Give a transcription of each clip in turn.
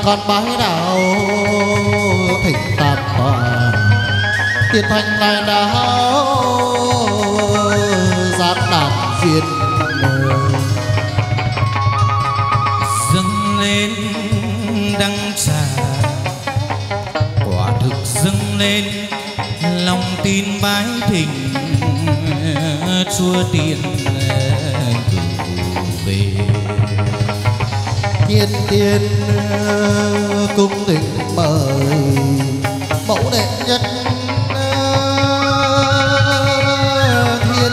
con bái đạo thỉnh tạm tòa tiên thanh lai đáo giáp đàn duyên dâng lên đăng trà quả thực dâng lên lòng tin bái thỉnh chúa tiên cử về thiên tiên cung thỉnh mời mẫu đệ nhất thiên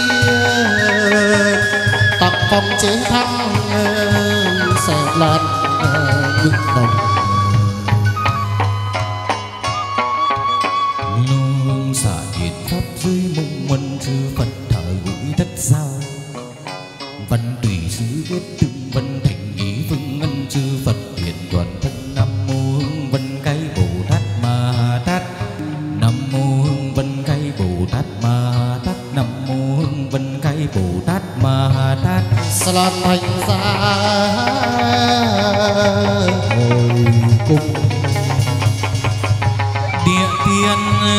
địa tặng phong chế thăng sẽ lan ngực đồng nương xả điện pháp dưới mông mân chư Phật thời gũi đất giao văn tùy sứ viết từng văn thành ý vương ngân chư Phật hiện đoàn thân nam mô hương vân cái Bồ Tát Ma Tát nam mô hương vân cái Bồ Tát Ma Tát nam mô hương vân cái Bồ Tát Ma Tát Lan thành ra hồi cung địa tiên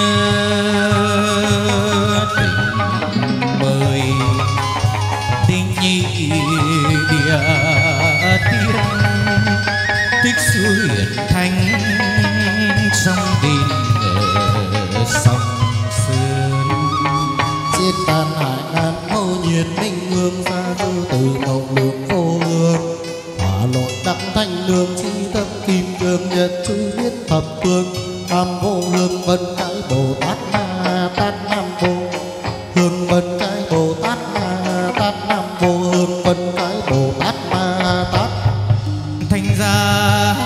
tình mời tinh nhi địa tiên tích xứ hiển thanh trong đền sông sơn trên đàn hải đàn mâu nhiệt minh hương ra dư từ màu lượng vô hương hỏa lội đắc thanh lương chi tâm kim cương nhật chú biết thập phương nam vô hương vân cái Bồ Tát Ma Tát nam vô hương vân cái Bồ Tát Ma Tát nam vô hương vân cái Bồ Tát Ma Tát thành ra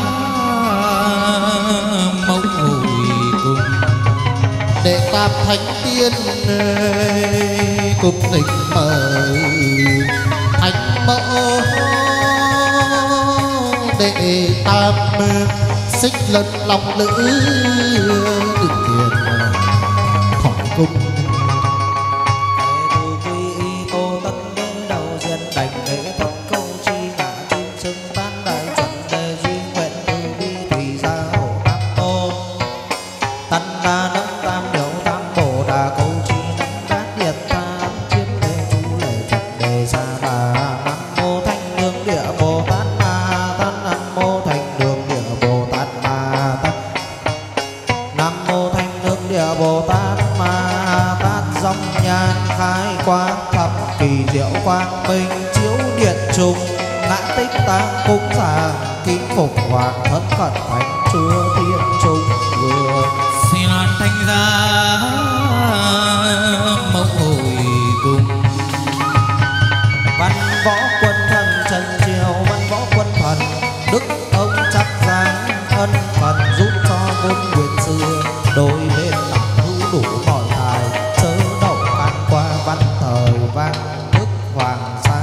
mẫu hồi cùng đệ tam thánh tiên cùng thỉnh mời thánh mẫu đệ tam xích lân long lữ đừng tiền khỏi cung quang minh chiếu điện trùng ngã tích tang cung giả kính phục hoàng thất cận thánh chúa thiên trung vừa xin an thanh ra mẫu hồi cùng văn võ quân thần trần triều văn võ quân thần đức ông chắc giang ân phần giúp cho vốn quyền xưa đôi bên lòng hữu đủ mọi tài chớ đậu ăn qua văn thời vang đức hoàng sa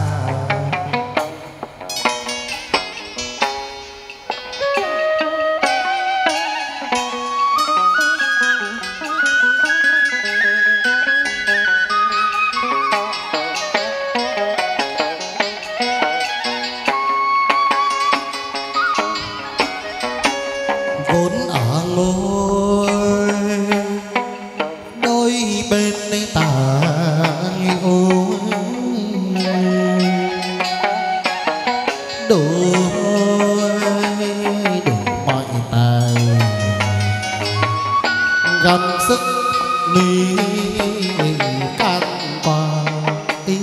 vốn ở ngôi đôi bên tả ôi đủ mọi tài gắng sức mi can qua ý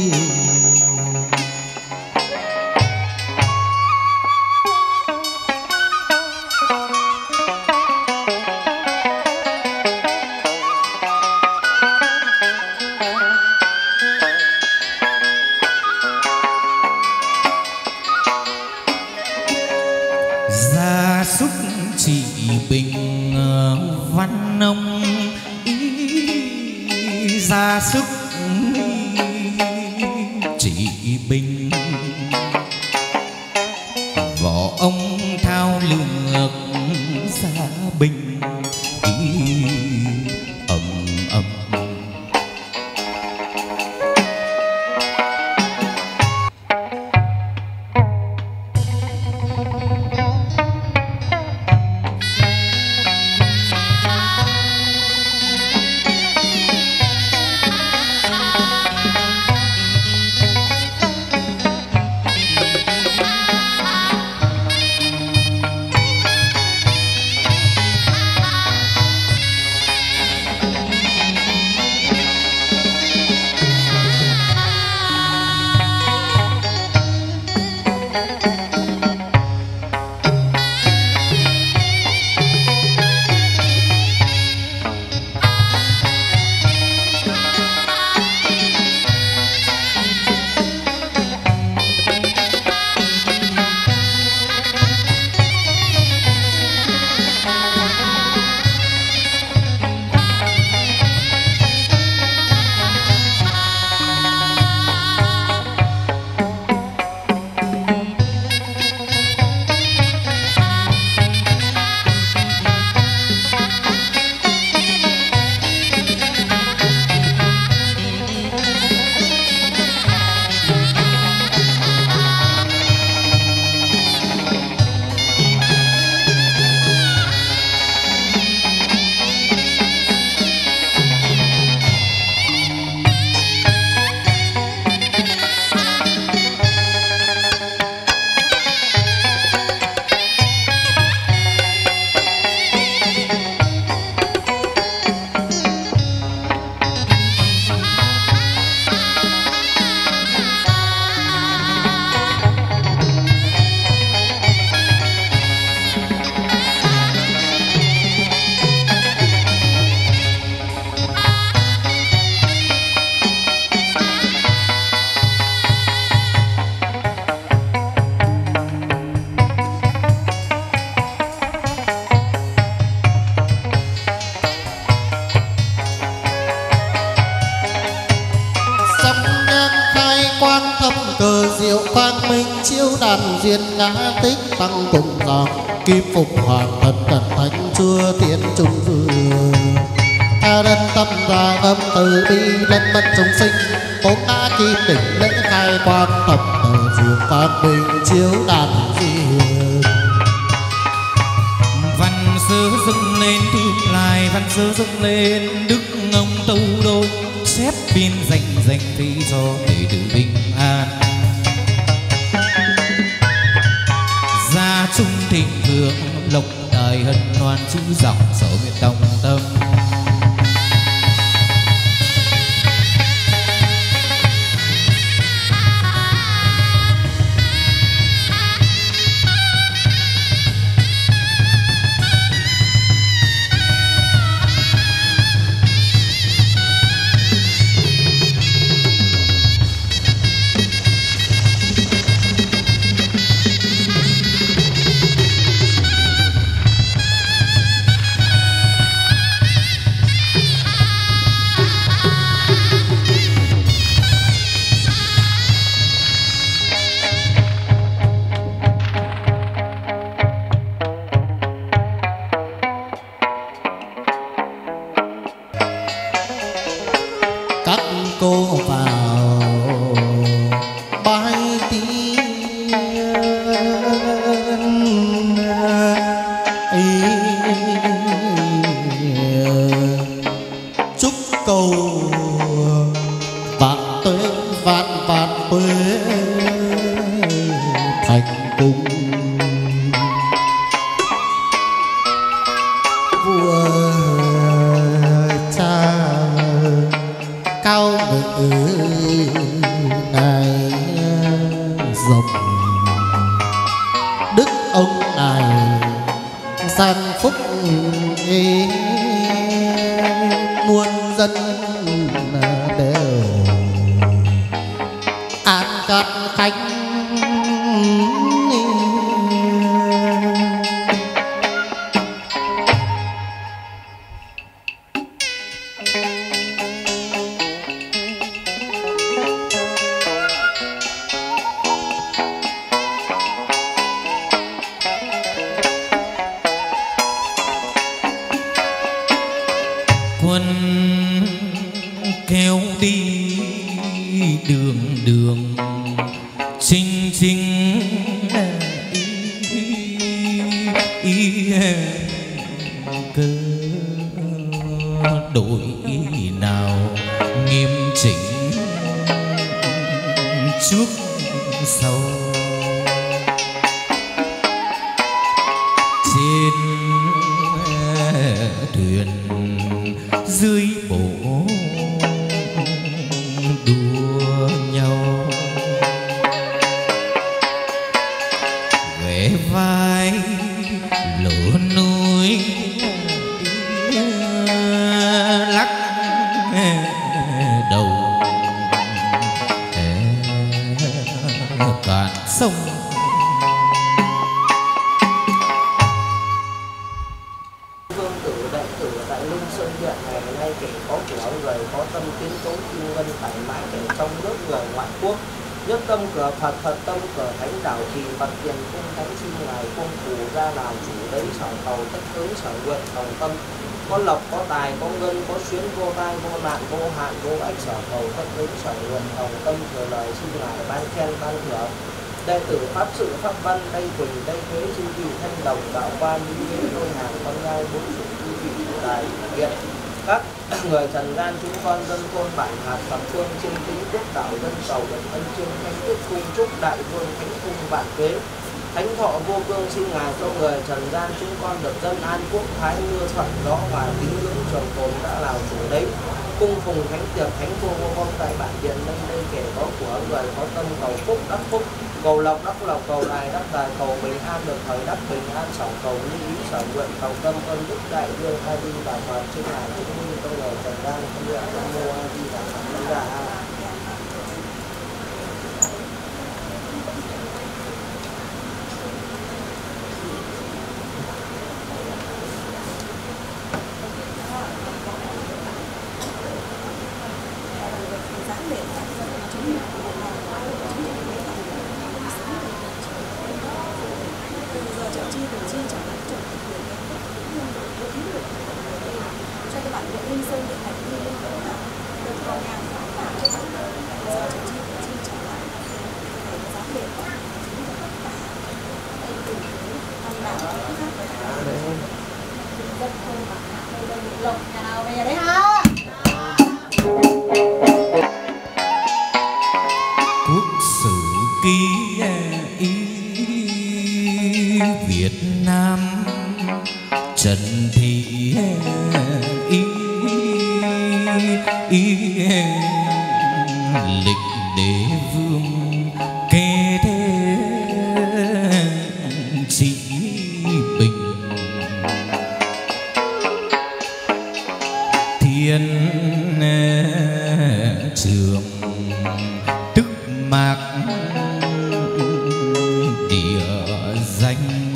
gia súc trị bình văn ông ý gia súc trị bình võ ông thao lược gia bình ý ầm ầm đàn diên ngã tích tăng cùng dòng kim phục hoàng thần cẩn thánh chưa tiến trung vừa đất tâm ra âm từ bi lân bất chúng sinh bốn ngã kim đỉnh lễ khai quang thập diệu quang bình chiếu đàn diên văn sớ dâng lên tương lai văn sớ dâng lên đức ông tâu đô xếp biên dành thi cho đệ tử bình an gia trung thịnh vượng lộc đời hân hoan chữ dòng sở nguyện đồng tâm đệ tử pháp sự pháp văn đây quỳnh đây thế chư vị thanh đồng đạo quan như thế đôi hàng con ngai bốn sự chư vị đại viện các người trần gian chúng con dân thôn bản hạt thập phương trên tính quốc đạo dân sầu dân ân chương thánh đức cung trúc đại vương thánh cung vạn kế thánh thọ vô cương xin ngài cho người trần gian chúng con được dân an quốc thái mưa thuận gió hòa tín ngưỡng trường tồn đã làm chủ đấy cung phùng thánh tiệc thánh vô vô vong tại bản điện nên đây kể có của người có tâm cầu phúc đắc phúc cầu lộc đắc lộc cầu tài đắc tài cầu bình an được thời đắc bình an sở cầu như ý sở nguyện cầu tâm ơn đức đại vương hai đinh và phật trên ngài cũng như trong lời trần gian không nguyện nam mô a di đà phật đà Nam Trần Thị lịch đế vương kế thế trị bình thiên trường tức mạc địa danh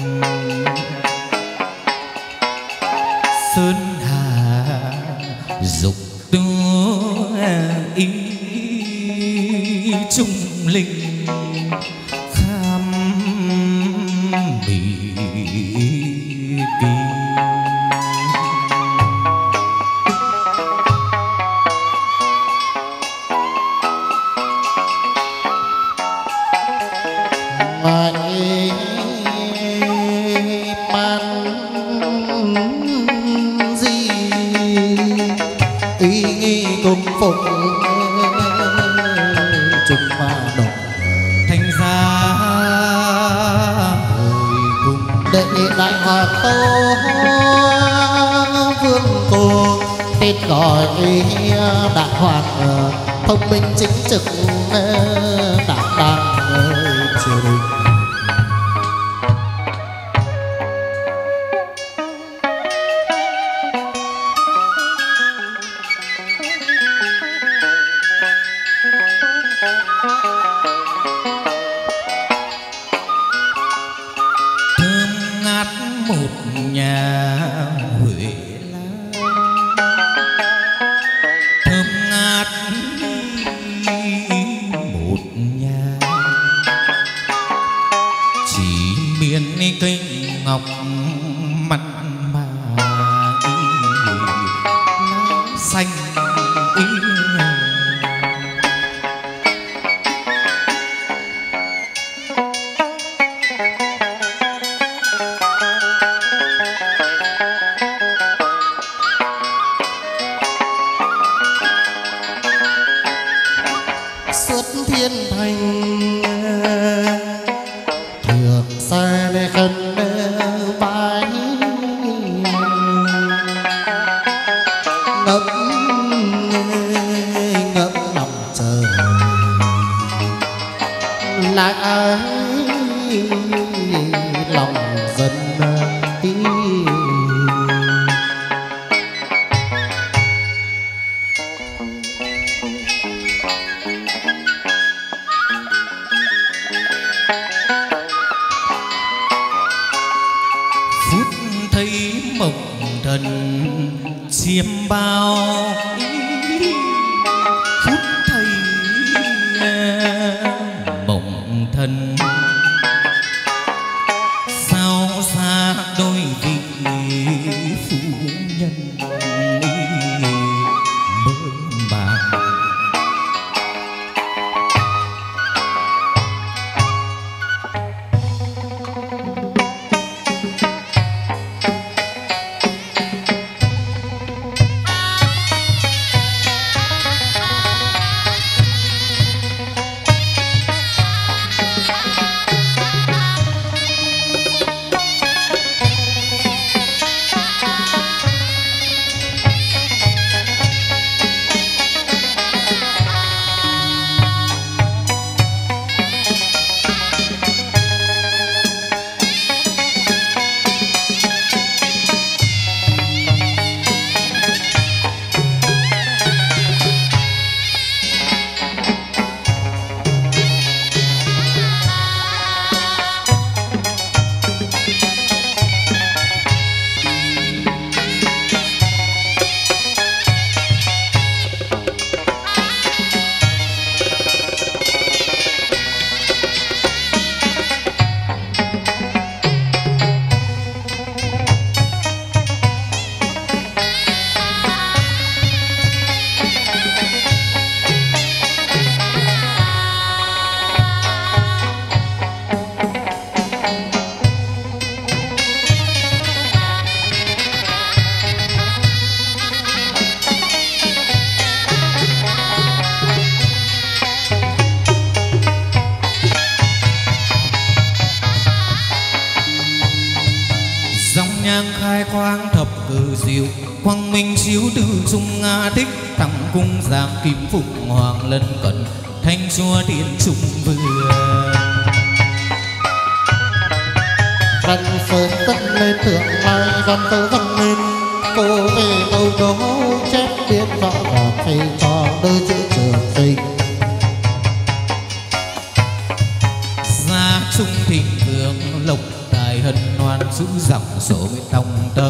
sơn hà dục tu ý trung linh kham bỉ kỳ ngoại ban gì ý nghi cung phục trùng ma đồng thành ra hồi cùng đệ đại hoàng tô vương cô tên gọi đại hoàng thông minh chính trực đảm đang triều đình. thơm ngát một nhà Huệ Lan thơm ngát một nhà chỉ miền cây ngọc mặn mà xanh xuất thiên thành thượng xa để khẩn bái ngập ngập lòng trời lại lòng dân tí phút thấy mộng thần chiêm bao phút thấy mộng thần sao xa đôi vị phu nhân mơ màng nhang khai quang thập cử diệu, quang minh chiếu từ trung nga thích, tặng cung giang kim phụng hoàng lân cận, thanh chúa điện trung vương. Văn sơn tất lên thượng lai, văn tơ văn lên cô về đâu đó chép biết rõ ràng thầy cho đôi chữ trường sinh. Gia trung thịnh vượng lộc tài hân hoan, giữ dòng số tòng tâm.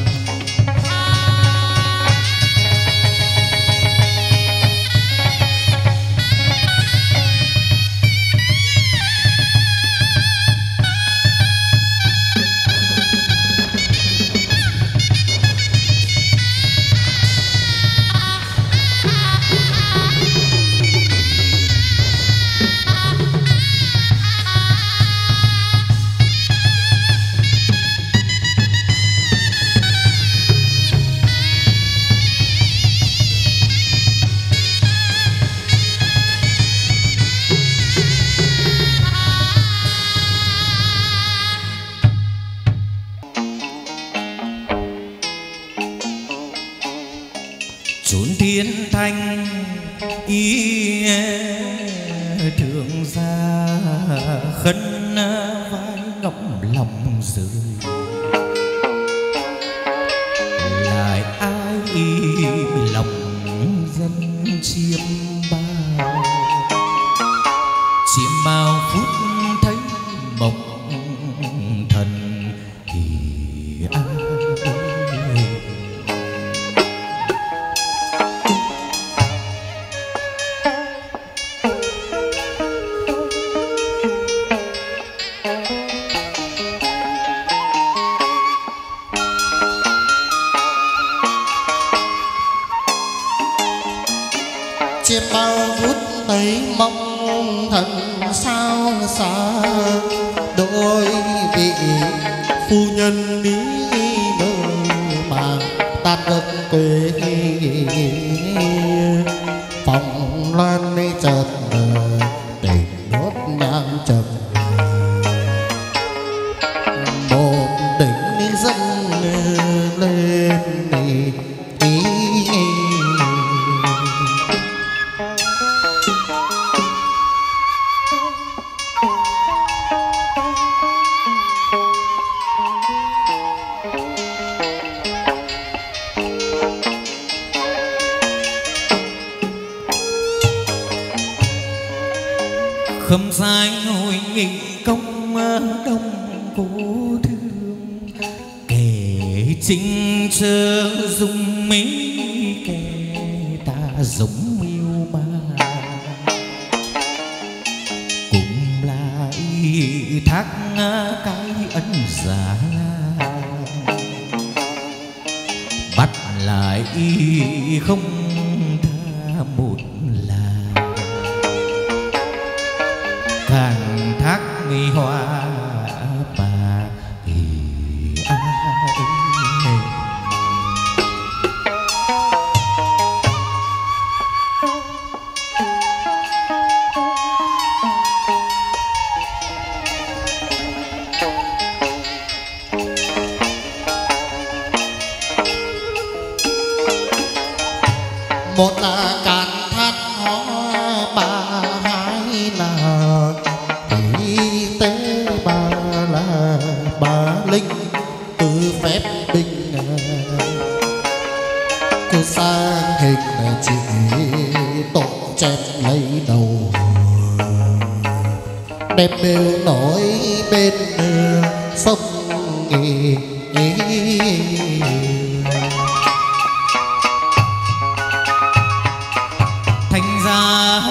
Chốn thiên thanh ý thượng gia, khấn vai ngọc lòng rơi, lại ai lòng dân chiêm bao phút thấy mộng thần thì ai. chiêm bao phút thấy mong thần sao xa, đôi vị phu nhân đi mơ mà tan đất quê phòng loan đi chợt để đốt nhang trầm một đỉnh đi dâng lên ý. Khâm sai ngồi nghị công đông cố thương, kẻ chính chớ dung mỹ, kẻ ta giống yêu ma cũng lại thác cái ân giả bắt lại không tha một càng thác nghi hoa bà thì ai. Một là cạn thắt hoa bà, hai là tế bà là bà linh từ phép binh cứ sang hình chỉ tội chém lấy đầu đẹp bêu nổi bên sông nghỉ. Thành ra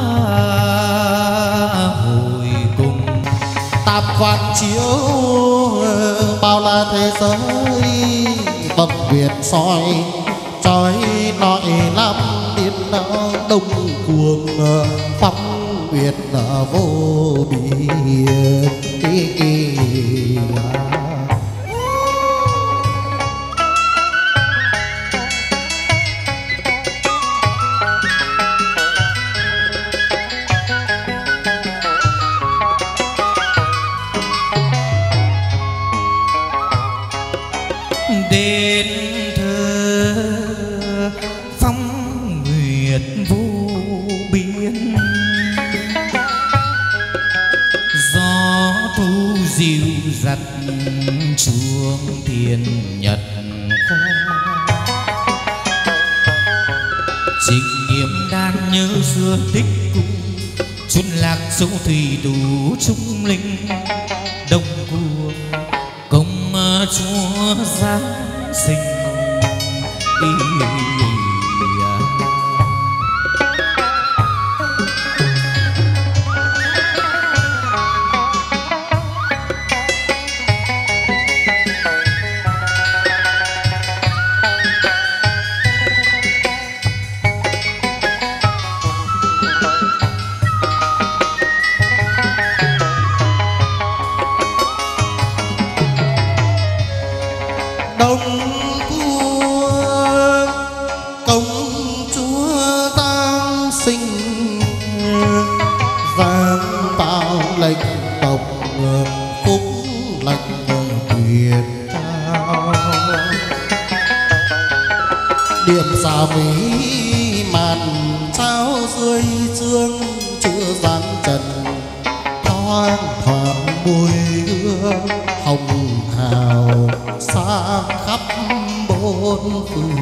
hồi cùng tam quan chiếu bao la thế giới, bậc Việt soi trói nói lắm điên đông cuồng phong Việt vô biên. đến thơ phong nguyệt vô biên, gió thu dịu dặt chuông thiên nhật khoa. Trịnh Niệm đan nhớ xưa tích cung, xuân lạc dấu thủy đủ trung linh. Đông cuồng công chúa Giáng sinh, Đông cuồng công chúa Giáng sinh, giang tạo lệnh tộc phúc lệnh quyền cao. Điểm xa mỹ màn trao dưới chương, chúa giáng trần thoáng thoảng mùi hương hồng hào xa khắp bốn phương.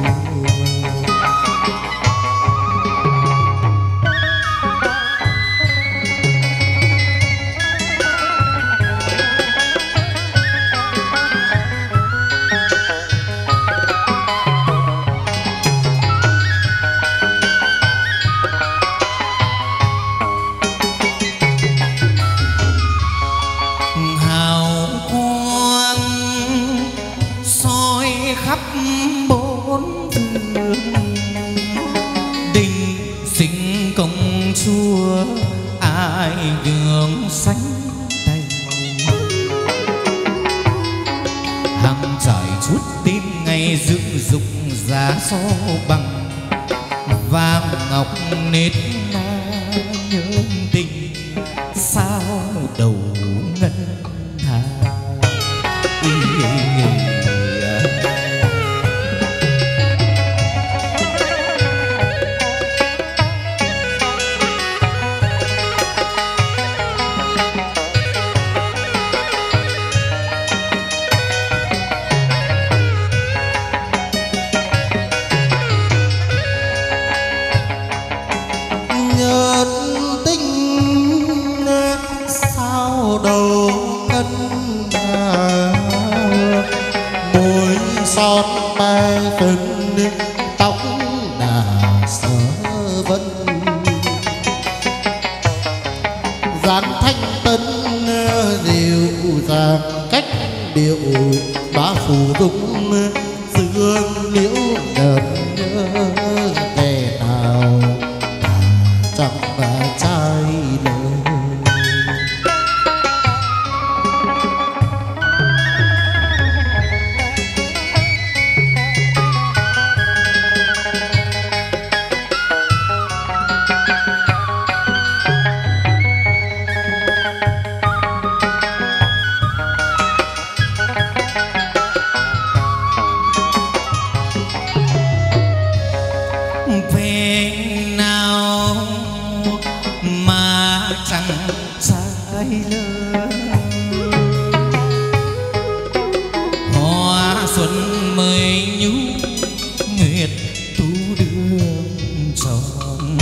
hào quang soi khắp bốn phương, đình sinh công chúa ai gương xanh tay. Hàng trải chút tin ngày dựng dục giá so bằng, vàng ngọc nết na nhớ tình sao đầu ngân hà. Nhật tinh sao đầu ngân hà, môi son mai phấn tóc đà sở vân. Dáng thanh tân dịu dàng cách điệu, bá phủ dung dương liễu đợt nhớ kẻ nào chẳng trai lời. Về nào mà chẳng sai lỡ, hoa xuân mới nhú nguyệt thu đường tròn.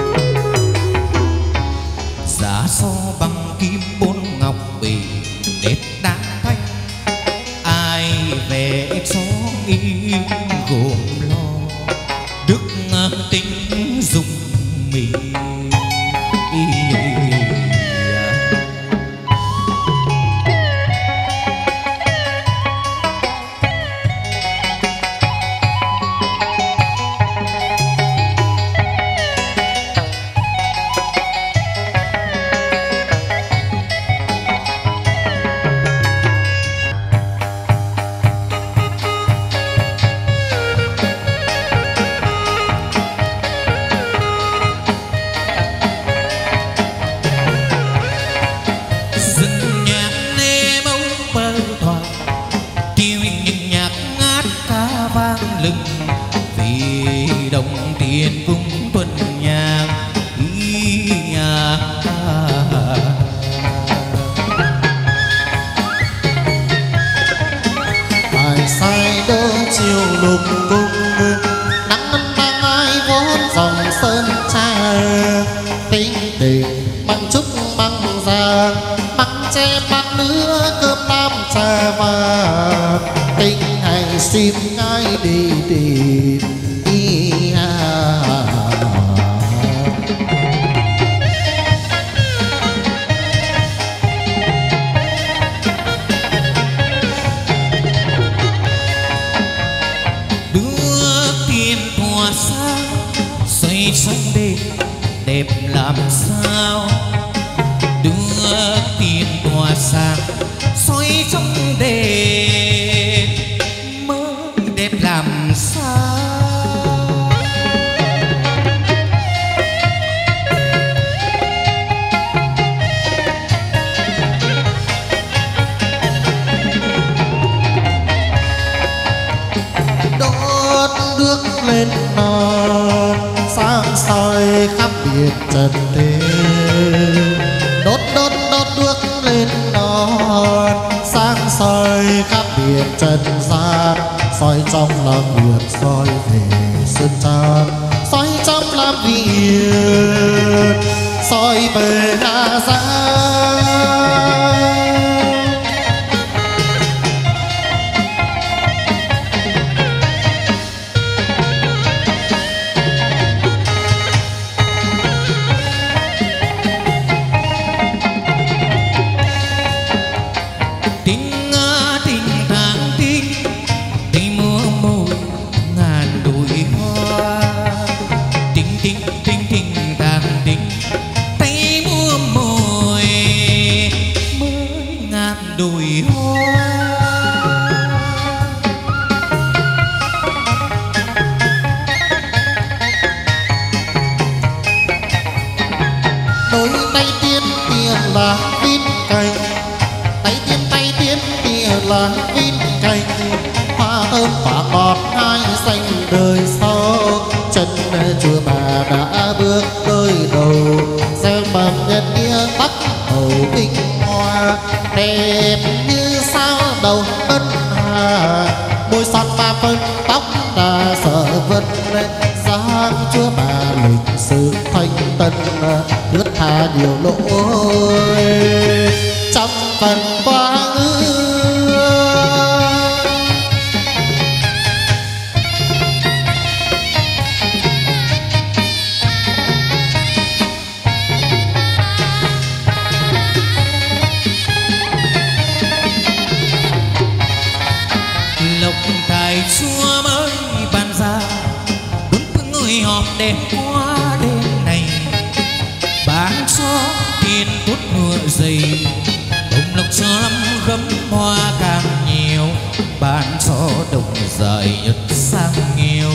Giá so bằng kim bốn ngọc bì nét đá thanh, ai về cho nghi gồm lo đức tính dùng mì. vang lừng vì đồng tiền cung tuần nhang bài sai đỡ chiều lục cung nắng đang ai vốn dòng sơn tra tính tình bằng trúc bằng giang bằng tre bằng nữa cơm nam trà vàng tình hành sim ngay đi tìm xoay trong đêm đẹp làm sao đưa tiền tỏa sáng xoay trong đêm mới đẹp làm sao đốt nước lên non sáng soi khắp biệt trần thế đốt nước lên non sáng soi khắp biệt trần gian soi trong làm việc soi về sơn tràn soi trong làm việc soi về Hà Giang. đôi tay tiên tia là vin cành tay tiên tia là vin cành hoa thơm quả ngọt hai xanh đời sau chân chùa bà đã bước đôi đầu gieo mầm nhân nghĩa bắc hầu kinh hoa đẹp như sao đầu ân hà môi son ba phân tóc đã sợ vân dáng chúa bà lịch sự thanh tân thướt tha nhiều lỗi trăm phần quá lộc tài chúa mới ban ra đúng người họp đẹp quá đêm này bán cho tiền tốt ngựa dày đồng lộc cho lắm gấm hoa càng nhiều bán cho đồng dài nhất sang nhiều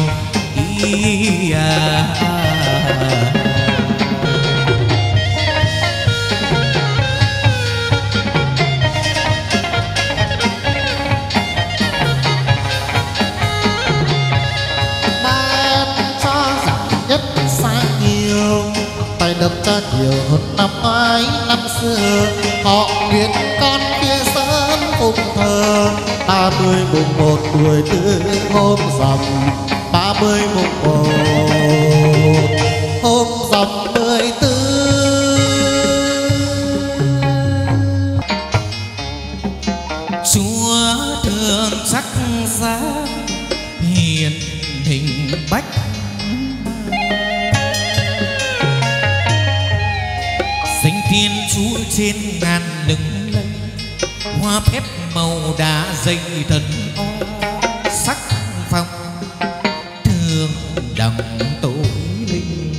đập cha nhiều hơn năm ngoái năm xưa họ nguyện con kia sớm phụng thờ 30 mùng 1 tuổi tư hôm rằm 30 mùng 1 hôm rằm 14 chúa thương sắc giá hiền hình bách danh thiên chúa trên ngàn lừng lây hoa phép màu đá dây thần sắc phong thương đằng tối linh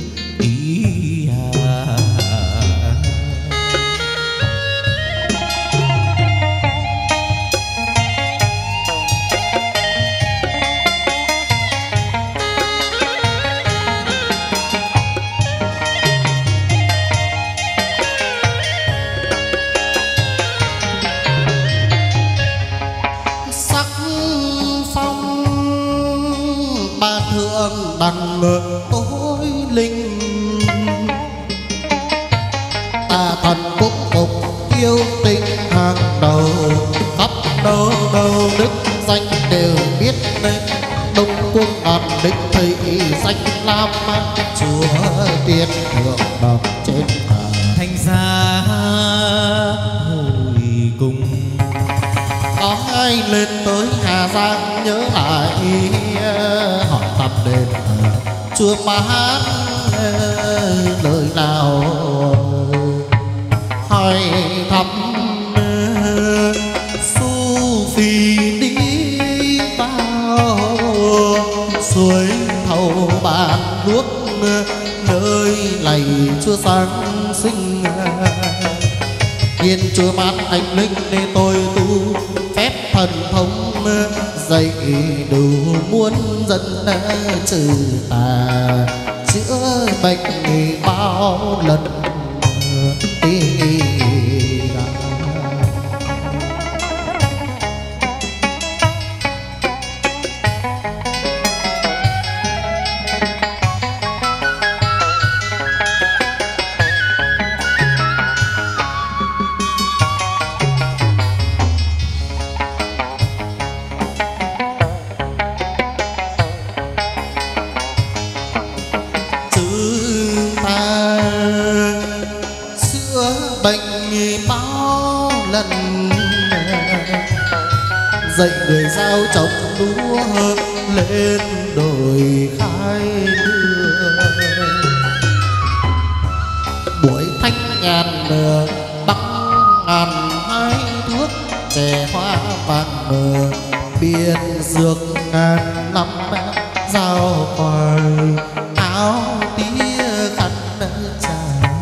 dương đằng tối linh. Ta thần cũng phục yêu tình hàng đầu, khắp đâu đâu đức danh đều biết đến. Đông quốc đàn đích thầy danh lam chúa tiên thượng bậc trên trời. Thành ra hồi cùng có ai lên tới Hà Giang nhớ lại hỏi thăm đền chùa Mát lời nào hỏi thăm Su Phi đi vào suối thầu bàn nước nơi lạy chúa sáng sinh. Nhiên chúa Mát anh linh nên tôi tu phép thần thông dạy đủ muốn dân trừ tà chữa bệnh bao lần. Dạy người giao trồng lúa lên đồi khai mưa. Buổi thanh nhàn băng ngàn hai thước chè hoa vàng biên dược ngàn năm giao khoai áo tía khăn trà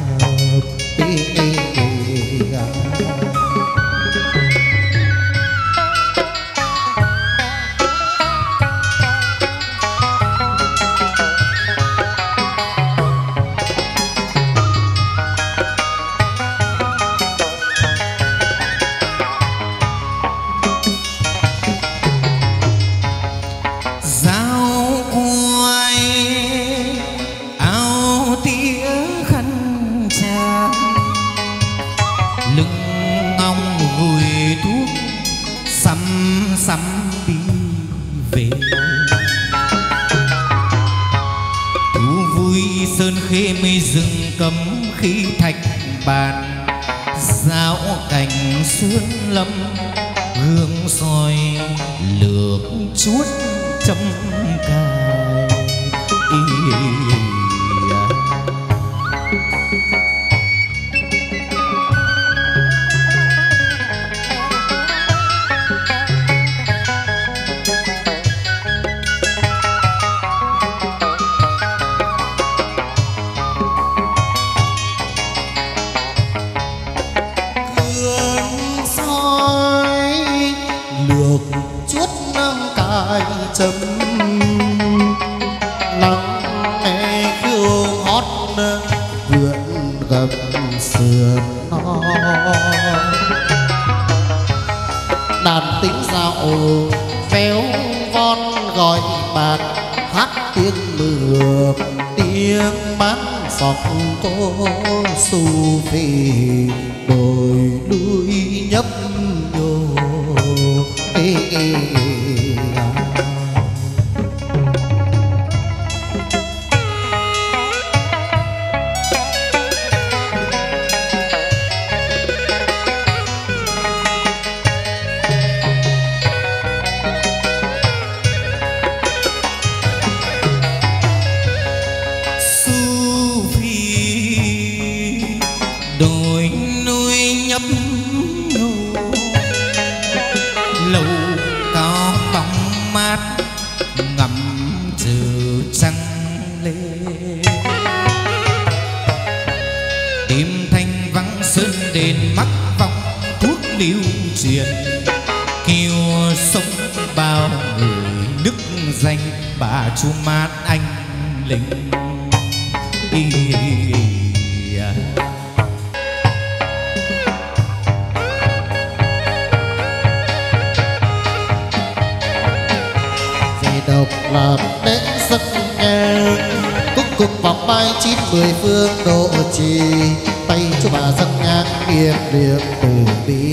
rừng cấm khí thạch bàn giáo cảnh sơn lâm hương soi lược chuốt trong cài. chấm lắng nghe khiêu hót vượn gầm sườn non đàn tính dạo véo von gọi bạc hát tiếng mưa tiếng mát sọc cô su phì đồi núi nhấp nhô bà chú mát anh linh vì độc lập đến giấc cuộc vòng bay 90 phương độ trì tay chú bà dân nhang nghiệp liệm từ bi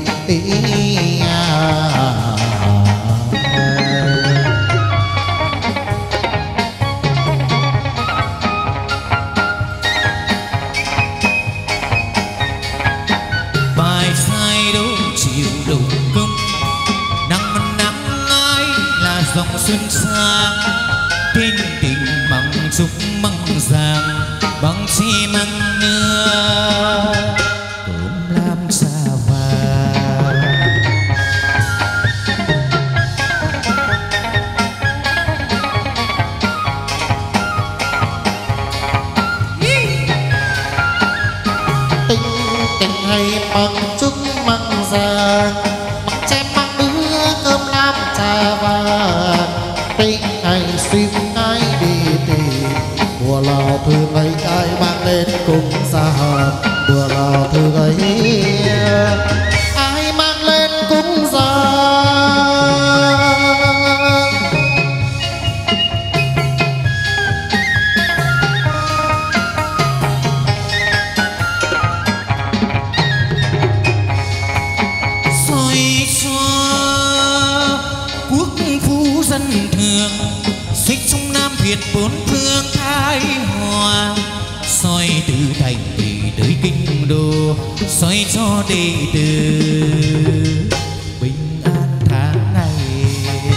bài sai đâu chiều đầu công nắng ai là dòng xuân sang tình tình bằng trúc măng giang bằng chi măng nưa cơm lam xa vàng tình tình hay bằng trúc măng giang bằng chém măng nưa cơm lam trà vàng tình hay xuyên ai đi tìm mùa lò thư ấy ai mang lên cùng xa mùa lò thư ấy ai mang lên cùng xa soi xoa quốc phú dân thường xích trong Nam Việt bốn phương thái hòa soi từ thành thị tới kinh đô soi cho đệ tử bình an tháng ngày.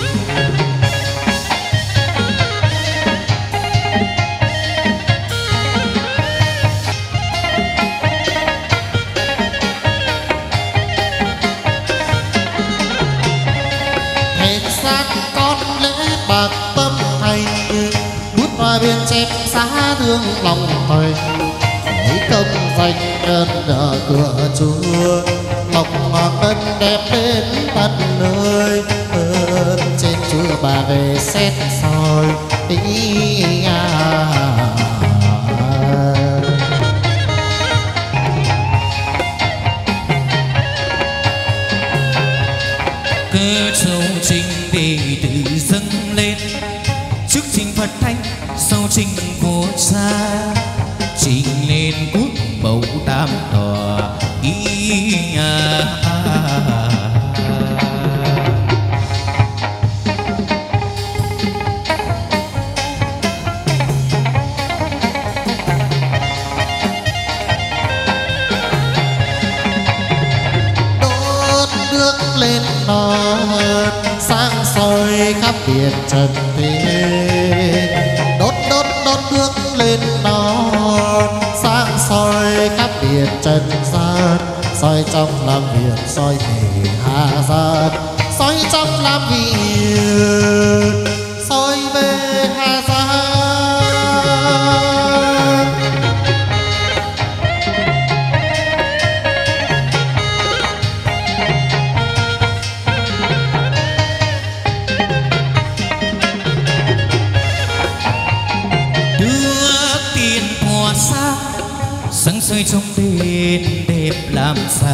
hết xác con lễ bạc tâm thành bút hoa biên chép giá thương lòng thầy mấy công danh nhân ở cửa chúa lòng hoàng ân đẹp đến tận nơi ơn trên chúa bà về xét soi cơ châu trình đệ tử dâng lên trước trình Phật thánh sau trình vô xa trình lên quốc bầu tam tòa đốt nước lên non sáng soi khắp biển trần thế đốt nước lên non sáng soi khắp biển trần gian soi trong làm việc soi về hạ gian soi trong làm việc soi về hạ gian sáng soi trong đêm đẹp làm sao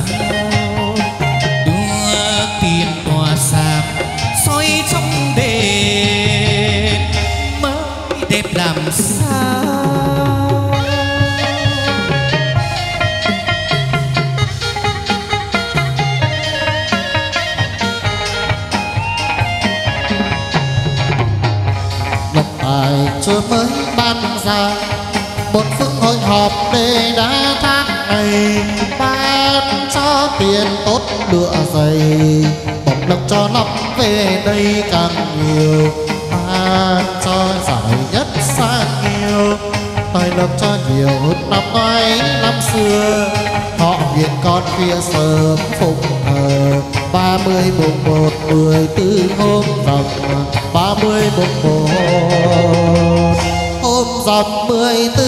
đưa tiền tỏa sáng soi trong đêm mới đẹp làm sao. lập tài chúa mới ban ra một phương hội họp để đã thác ngày ban cho tiền tốt lựa dày bổng lộc cho lắm về đây càng nhiều ban cho giải nhất xa nhiều tài lộc cho nhiều hơn năm ngoái năm xưa họ viện con kia sớm phụng thờ 30 mùng 1 14 hôm rằm 30 mùng 1 hôm rằm 14.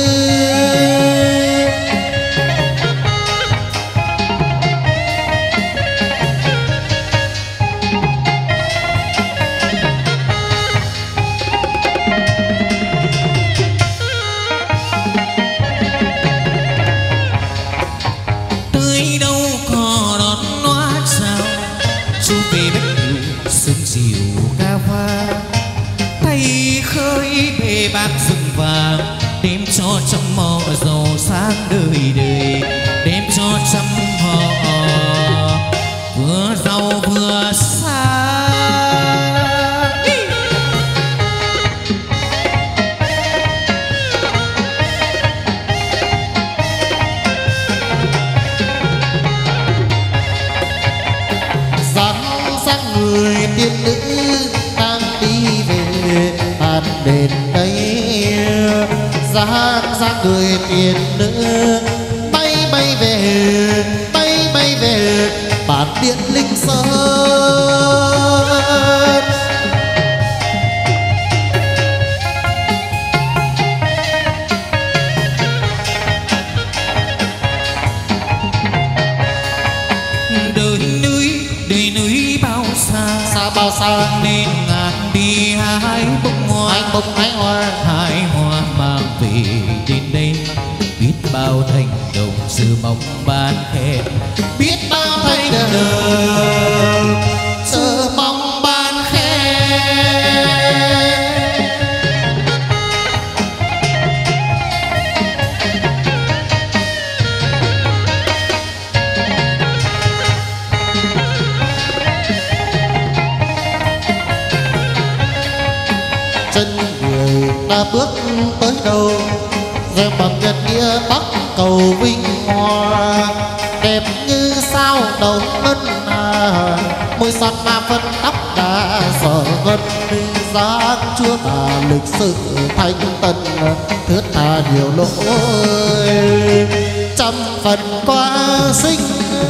Tới đâu có đón nóa sao chú về bách điều sớm chiều ca hoa tay khơi bề bạc rừng vàng màu giàu sáng đời đời, đem cho trăm họ vừa giàu vừa sang. Người tiên nữ đang đi về bàn đền đây, dáng người tiên nữ bay bay về bản điện Linh Sơn. đời núi bao xa nên ngàn đi hái bông hoa, hái hoa mang về đến đây. Biết bao thành đồng sự mong ban khen, biết bao thành đồng sự mong ban khen. Chân người ta bước tới đâu, gieo bằng nhật nghĩa bắc cầu vinh hoa. Đẹp như sao đầu ngân môi son ma phân tóc đã sở ngân. Dáng chúa tả lịch sự thanh tân, thướt tha nhiều lỗi trăm phần quá sinh.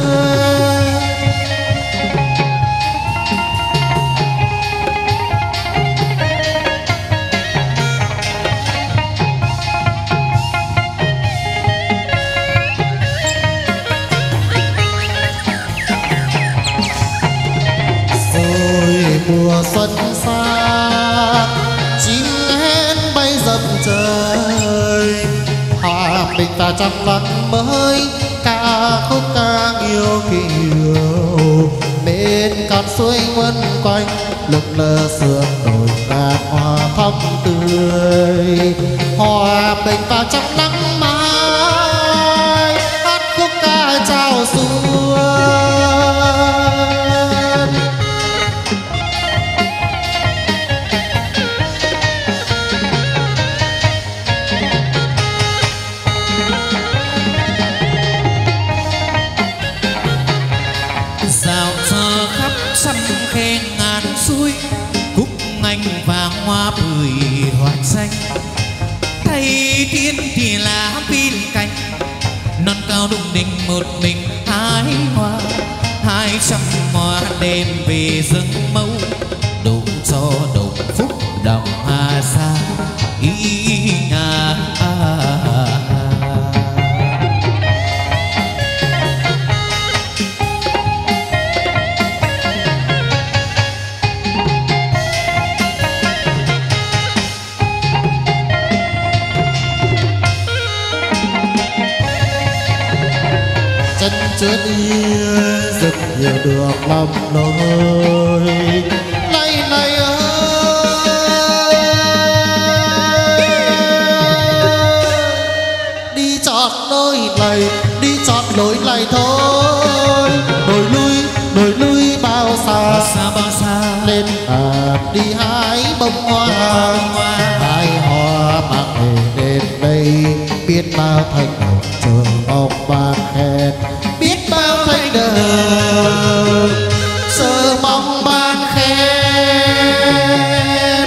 Mùa xuân xa chim én bay dập trời, hòa mình ta trong văn mới ca khúc ca nghiêu kiều. Bên con suối quấn quanh lững lờ sườn đồi ngàn hoa thắm tươi, hòa mình vào trong nắng mai hát khúc ca chào xuân. Cúc anh vàng hoa bưởi hoạch xanh, thay tiên thì lá bên cạnh. Non cao đùng đình một mình hái hoa, 200 hoa đem về rừng mẫu, đủ cho đồng phúc đồng Hà Sa ý ngà. Chân chưa đi rất nhiều được lắm lối. Này ơi, đi chọn lối này, đi chọn lối này thôi. Đồi lui bao xa lên đi hái bông hoa. Hái hoa mang về đến đây, biết bao thành đồng trường ông ban khen. Biết bao thành đồng sự mong ban khen.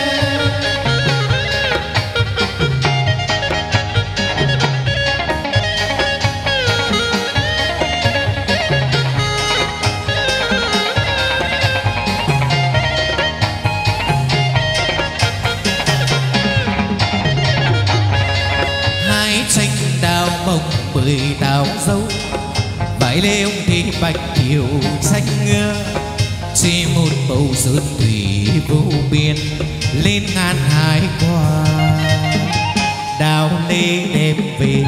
Hái tranh đào mộng bưởi đào dâu, vải lê ông thì bạch kiều xanh ngơ. Chỉ một bầu sơn thủy vô biên, lên ngàn hải qua đào lê đem về.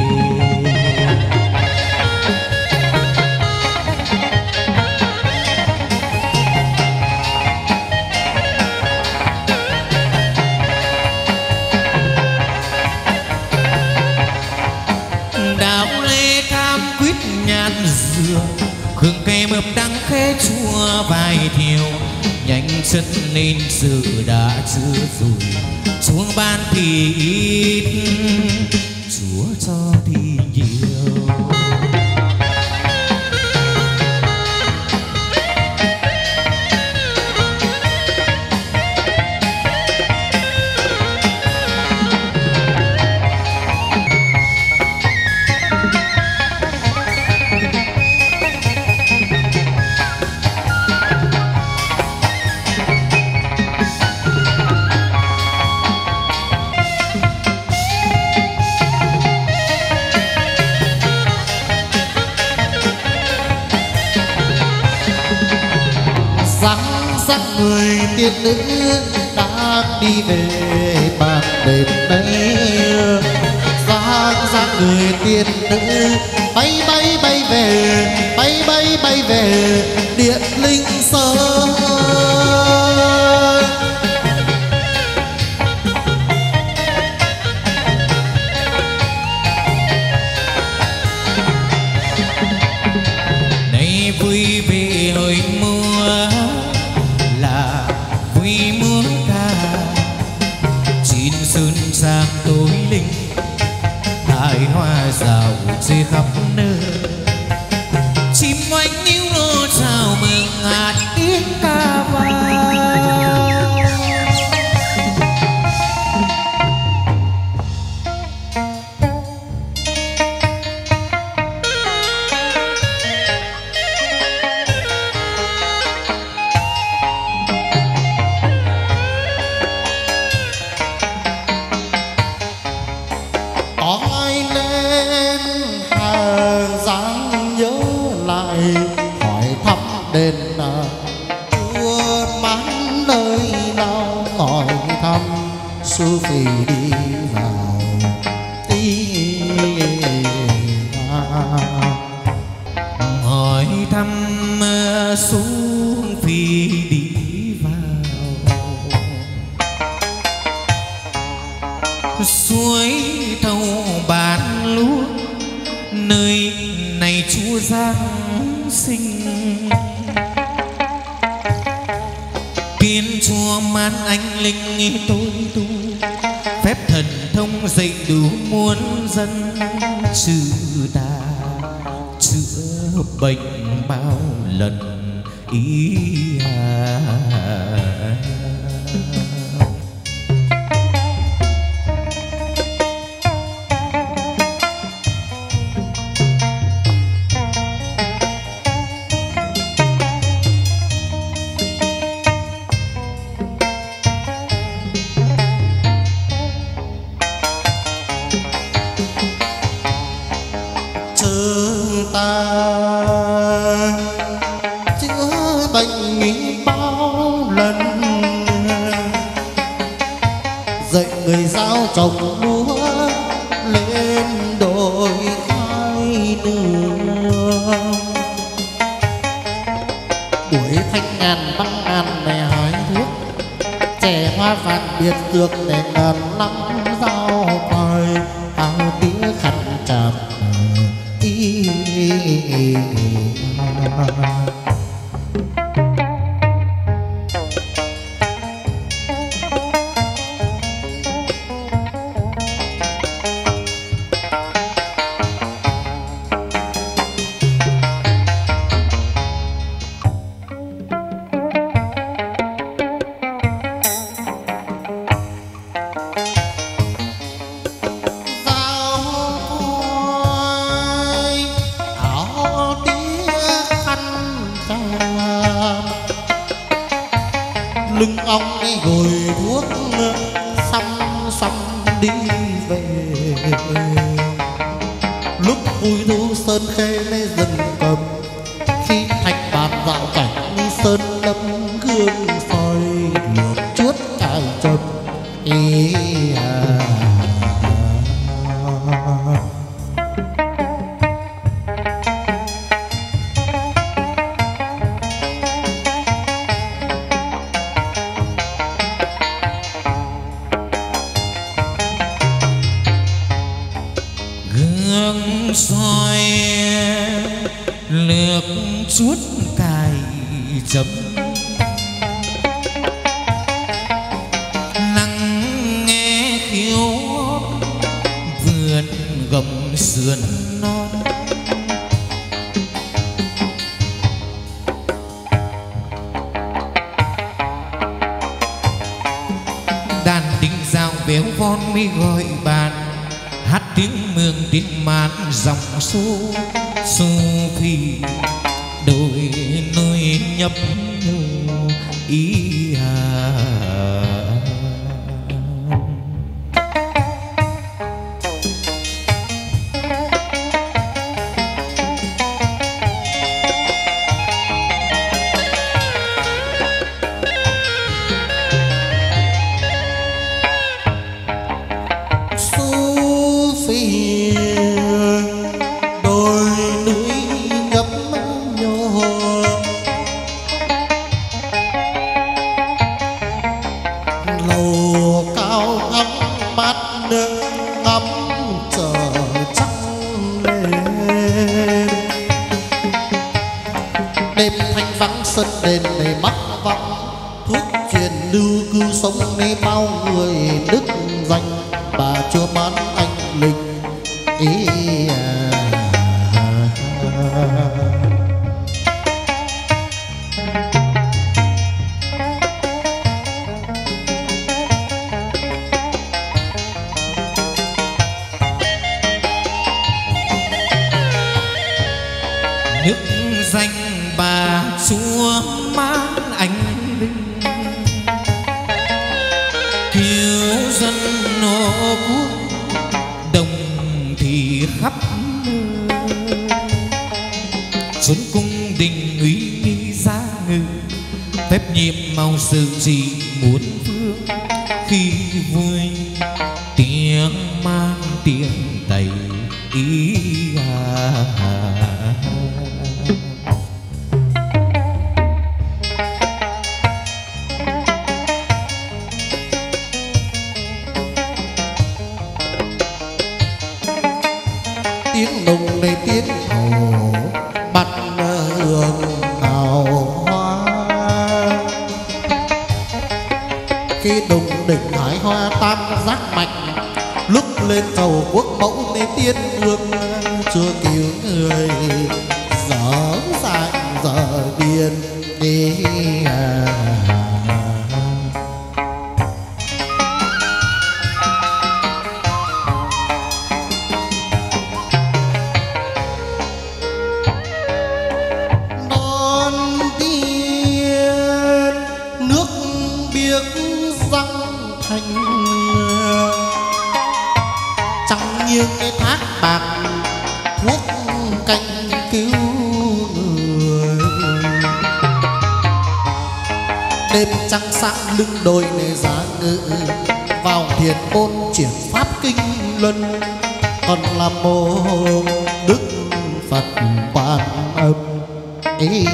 xưa, hương cây mướp đắng khẽ chua vài thiều, nhanh chân nên sự đã chưa rồi, xuống ban thì ít, Chúa cho thì nhiều. Sắc người tiên nữ đã đi về bàn đền đây, sắc người tiên nữ bay bay bay về, bay bay bay về điện linh sơn. Nay vui về hồi mưa là vui múa ca, chín sơn sang tối linh, đại hoa rào rơi khắp nơi, chim oanh níu nô chào mừng ngạt tiếng ca vang. Hỏi lên hàng dáng nhớ lại, hỏi thăm đền chùa mán nơi nào, hỏi thăm sư phì đi vào Hỏi thăm xuống phi đi vào, suối thâu bán lúa, nơi này Chúa Giáng sinh. Kiến chùa man anh linh tôi tu, phép thần thông dạy đủ muôn dân, trừ tà chữa bệnh bao lần ý ta chữa bệnh nghĩ bao lần, dạy người giao trồng lúa lên đồi khai nương, buổi thanh ngàn băng ngàn để hái thuốc, trẻ hoa vạn biệt dược để ngàn năm giao thời, áo tía khăn chạm lưng ong đi gồi thuốc xăm xăm đi về, lúc vui thu sơn khê lê rừng cầm, khi thành bạt dạo cảnh sơn lâm gương soi luộc chuốt cài trầm gương soi lửa suốt cài chấm. Nắng nghe khiếu vườn gầm sườn non. Đàn đinh dao véo von mi gọi bàn, hát tiếng mường tiếng màn dòng số xô phi đôi nơi nhấp nhô ý sự gì muốn vương khi vui tiếng mang tiếng tây ý tiếng nồng đầy tiếng hồ bắt hương hào hoa. Khi đùng đỉnh hải hoa tam giác mạch lúc lên cầu quốc mẫu nên tiên hương chưa cứu người dở dàng dở điên đi non tiên nước biếc răng thành chẳng như cái thác bạc thuốc canh cứu người. Đêm trăng sáng lưng đồi để giá ngự vào thiền môn chuyển pháp kinh luân, còn là mô đức Phật Quan Âm ý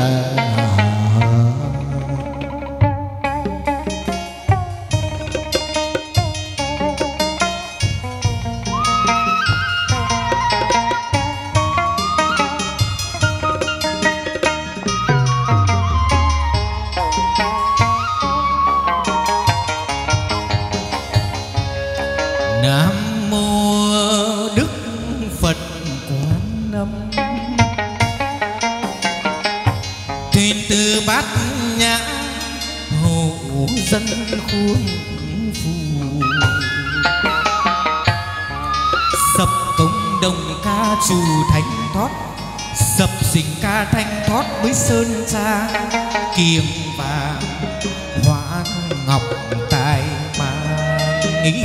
Nam mô Đức Phật Quan Âm. Thuyền từ Bát Nhã hộ dân khuôn phù, sập công đồng ca trù thánh thoát, sập sinh ca thanh thoát với sơn tra kiềng vàng hoa ngọc tài mang ý.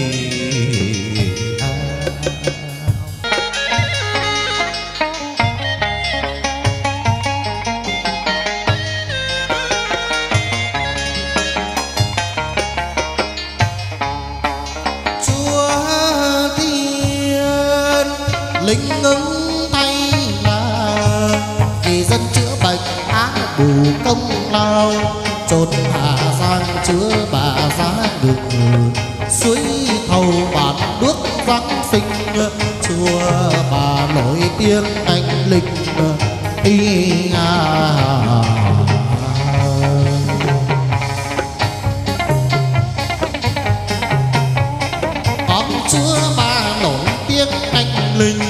Linh ứng thay là vì dân chữa bệnh á bù công lao, chốn Hà Giang chữa bà giá ngực suối thầu bản đuốc Giáng sinh, chùa bà nổi tiếng anh linh Con chúa bà nổi tiếng anh linh,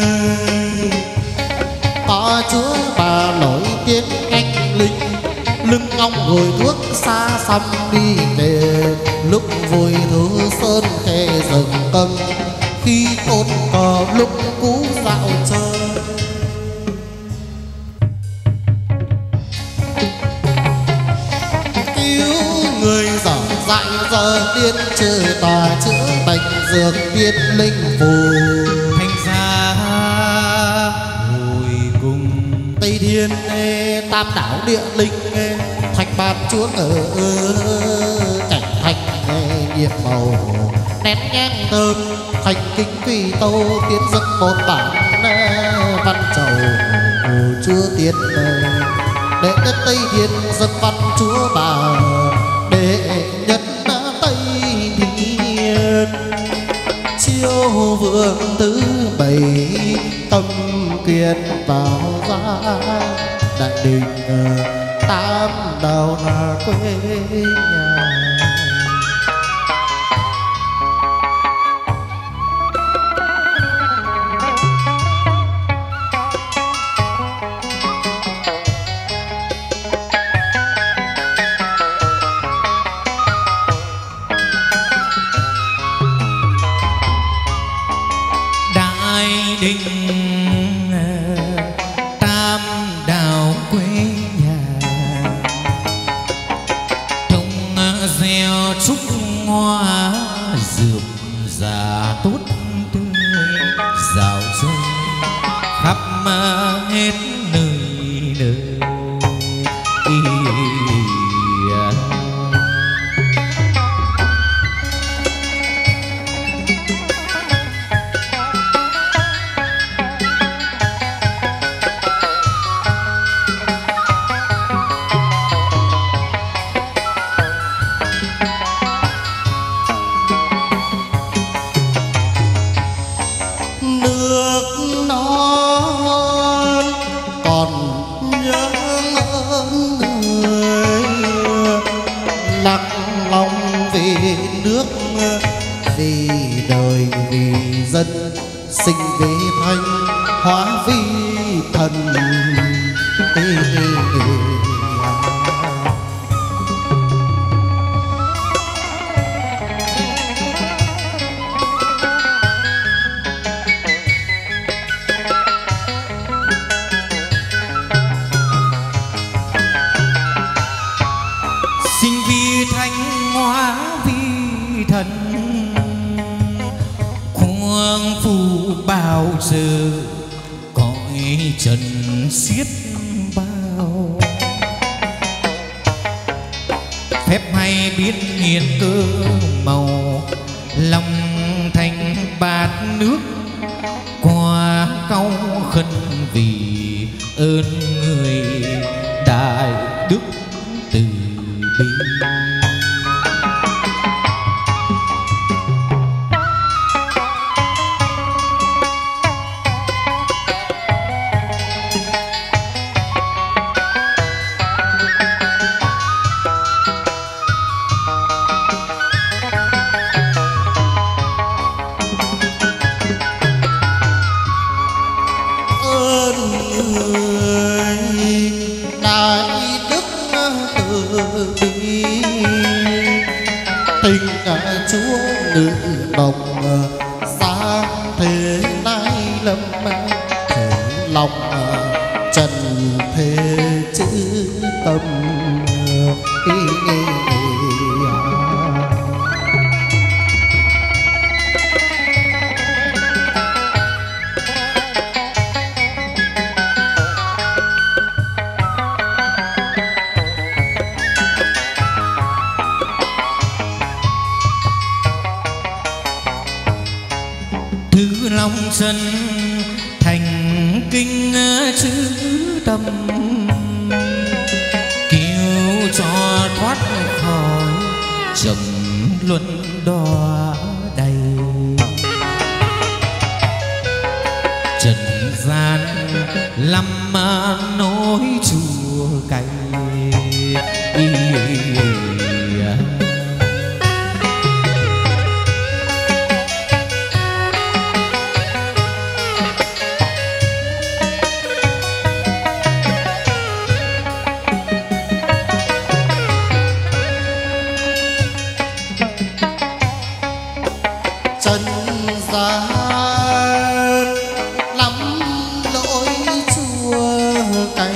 có chúa bà nổi tiếng anh linh, lưng ong ngồi thuốc xa xăm đi về, lúc vui thú sơn khê rừng câm, khi tôn cờ lúc cũ dạo chơi. Cứu người dở dại giờ điên trừ tòa chữa bệnh dược tiên linh phù, thành ra hồi cùng Tây Thiên tam đảo địa linh thành bàn chúa ở cảnh thành nhiệm màu nét nhang thơm thành kính quỳ tâu tiến dân một bản văn trầu chúa tiên đệ đất Tây Thiên dân văn chúa bà đệ nhất Tây Thiên chiêu vương thứ 7 tâm kiên vào ra đại đình tam đào là quê nhà. tam đào quê nhà, thông gieo trúc hoa dược già tốt tươi, dạo chơi khắp hết nơi nơi. Vì đời vì dân sinh vì thanh hóa vì thần. Sinh vì thanh hóa vì thần, khuôn phù bao giờ cõi trần xiết bao. Phép hay biết nghiền cơ màu, lòng thành bát nước qua câu khấn vì ơn người đại đức từ bi. Tình chúa nữ đồng xa thế nay lâm thể lòng trần thế chữ tâm. Thứ long chân thành kinh chữ tâm, kêu cho thoát khỏi trầm luân đọa đầy. Trần gian làm nối chùa cày. Trần gian lắm lỗi chua cay,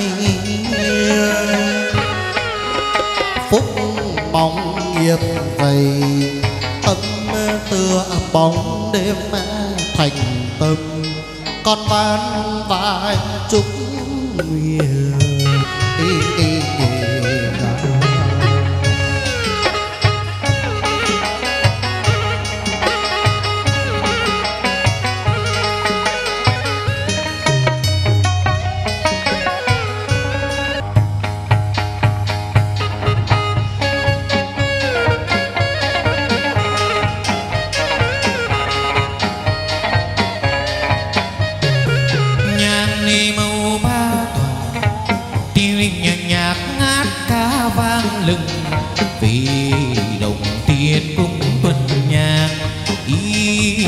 phúc bóng nghiệp dày tâm tựa bóng đêm thành tâm, con van vai chúc nguyện. Vì đồng tiền cũng tuần nhạc ý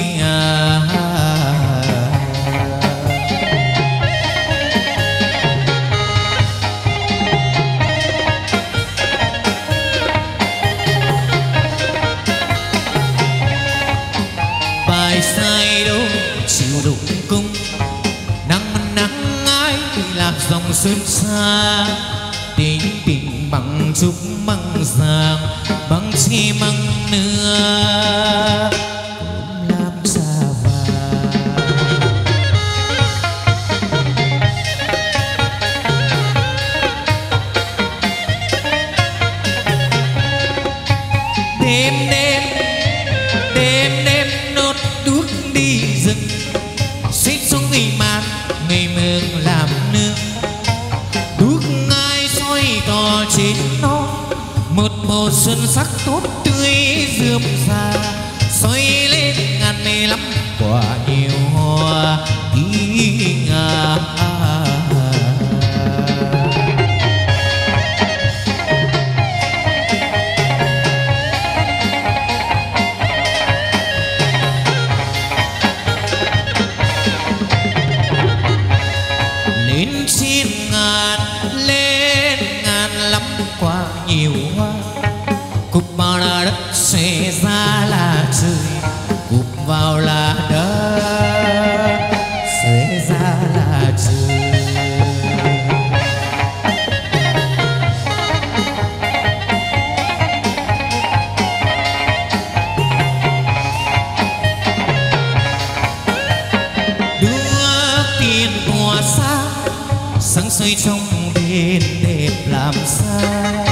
bài sai đâu chịu đụng cung nắng nắng ai lạc dòng sơn xa tình tình bằng trúc măng giang bằng chi măng nữa cũng làm xa vàng. Đêm đêm đêm đêm nốt đuốc đi rừng xích xuống người màn người mường làm nương đuốc ai soi tỏ trên nó một mùa xuân sắc tốt tươi rượm rà soi lên ngàn này lắm quả nhiều hoa ý ngà. Lên trên ngàn lắm quả nhiều hoa cụp vào là đất xòe ra là trời cụp vào là đất xòe ra là trời. Đưa tiền của xa sáng soi trong đêm đẹp làm sao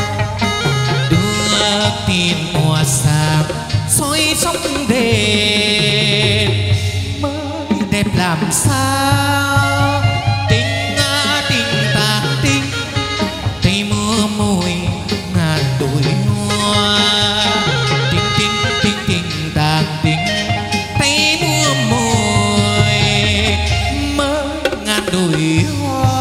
tiền mùa sáng soi trong đêm mới đẹp làm sao tình ta tình thấy mưa mùi ngàn đôi hoa tình ta tình thấy mưa mùi mới ngàn đôi hoa.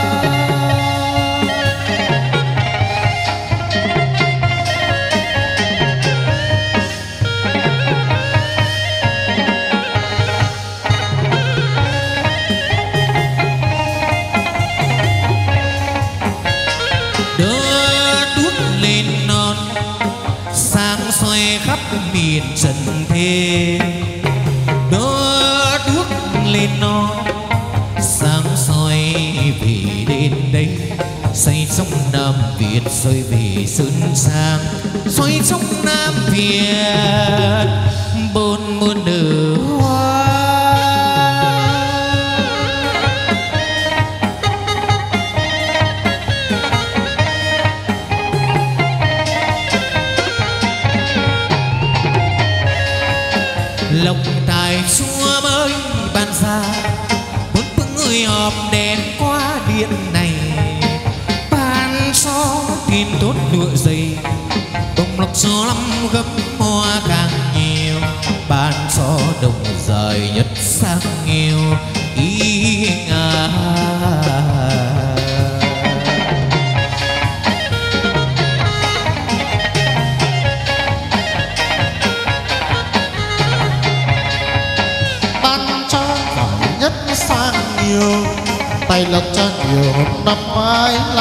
Khắp miền trần thế đỡ đuốc lên non sáng soi về đến đây say trong Nam Việt soi về Sơn Sang soi trong Nam Việt bốn muôn nở hoa. Lộc tài Chúa mới ban ra bốn phương người họp đèn qua điện này ban cho tin tốt lụa dày bông lộc số lắm gấp hoa càng nhiều ban cho đồng dài nhất sang nghèo ý ngà.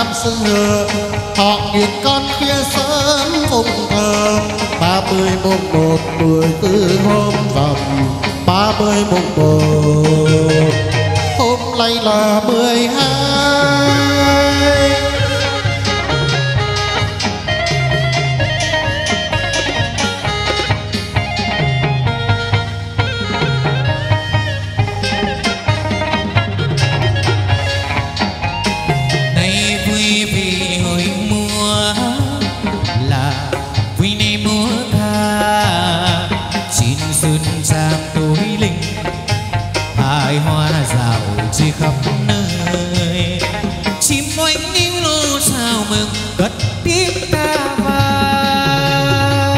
xưa họ nghiệt con khuya sớm phụng thờ 30 mùng 1 14 hôm rằm 30 mùng 1 hôm nay là 12. Nay vui vì hồi mùa là vui nay múa ca chín xuân sang tối linh hai hoa rào chia khắp nơi chim oanh níu lô chào mừng cất tiếng ca vang.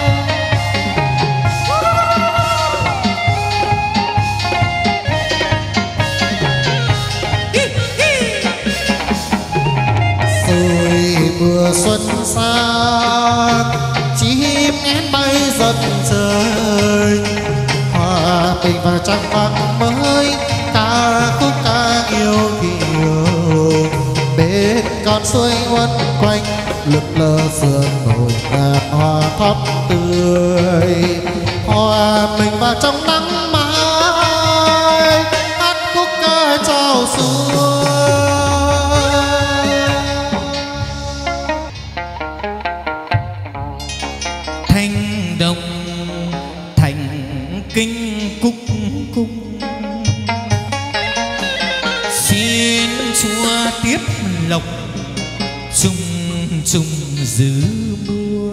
Rồi mùa xuân sang chim én bay dần trời hòa bình và trăng vàng mới ca khúc ca yêu kiều bên con suối uốn quanh lượn lờ sườn đồi ngàn hoa thắm tươi hòa mình vào trong nắng mai hát khúc ca chào xuân. Thanh đồng thành kinh cúc cung xin chúa tiếp lộc chung chung giữ muôn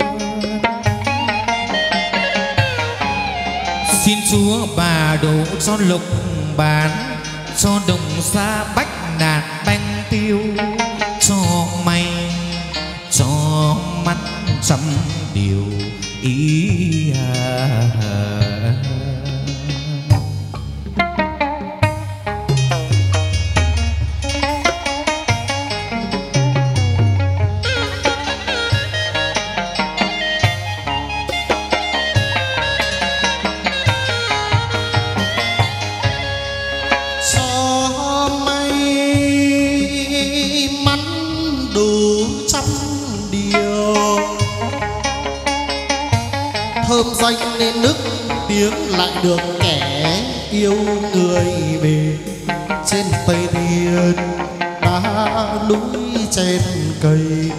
xin chúa bà độ cho lộc bán cho đồng xa bách đạt banh tiêu cho may cho mắt trăm điều ý cho may mắn đủ trăm điều thơm danh nên nức tiếng lại được kẻ yêu người về trên tây thiên đá núi trên cây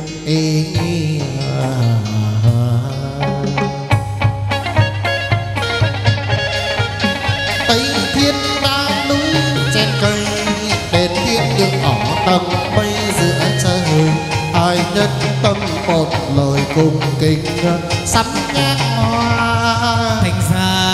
tây thiên đá núi trên cây đền thiên đường ở tầng mây giữa trời ai nhất tâm một lời cùng kính sắm nhang hoa thành ra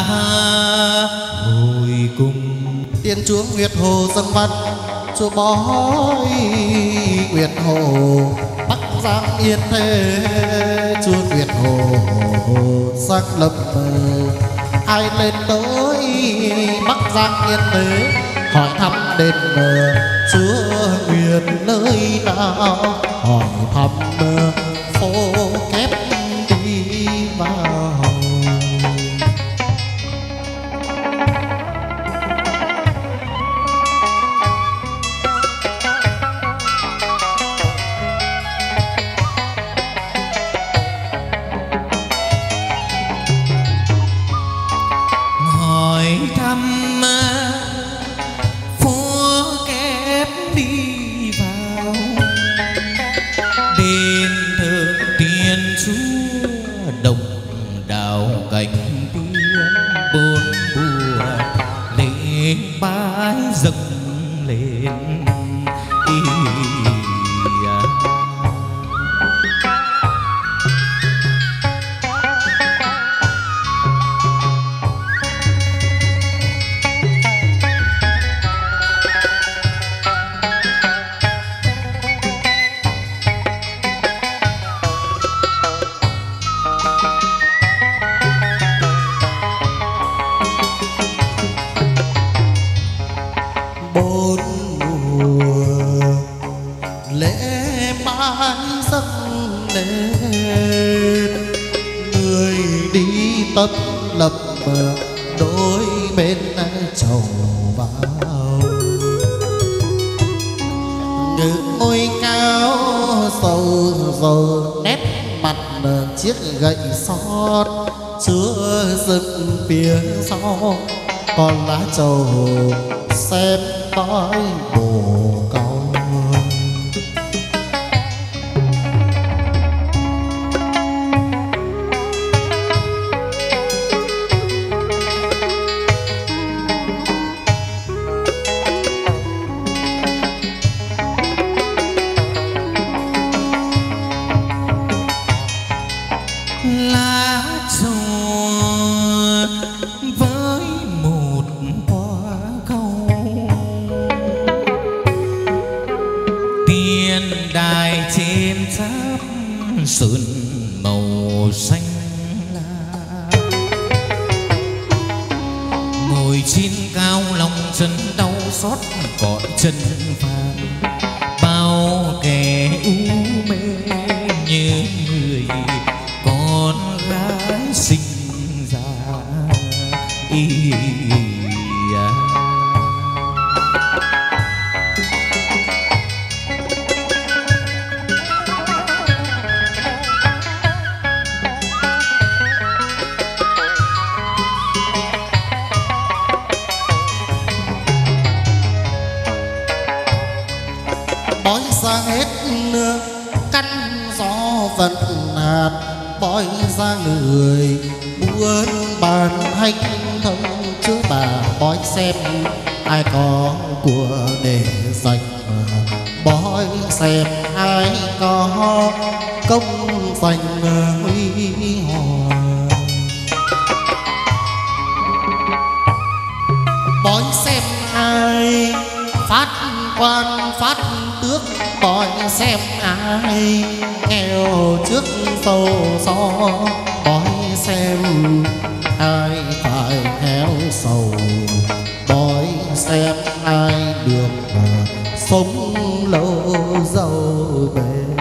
hồi cùng tiên chúa Nguyệt Hồ dâng văn chúa bói Nguyệt Hồ Bắc Giang yên thế chúa Nguyệt Hồ sắc lập ai lên tới Bắc Giang yên thế hỏi thăm đền chúa Nguyệt nơi nào hỏi thăm phố kép đi vào. hỏi thăm phố kép đi vào đền thờ tiên chúa đồng đào cánh tiên bốn mùa lễ bái dâng lên bốn mùa lễ bái dâng lên người đi tấp lập đôi bên chầu vào ngự ngôi cao sầu rồi nét mặt chiếc gậy sót chứa dựng phía sau còn lá trầu xem bói bồ câu. Lá trầu với một hoa câu, tiền đài trên tháp sơn màu xanh lá, ngồi trên cao lòng chân đau xót cõi chân vàng, bao kẻ u mê như người con gái sinh ra. Bói ra hết căn gió vận hạt, bói ra người buôn bàn hành thông chứ bà bói xem ai có của để dành, bói xem ai có công danh huy hoàng, bói xem ai phát quan phát tước, bói xem ai nghèo trước sâu gió, bói xem ai phải theo sầu, bói xem ai được sống lâu giàu bền.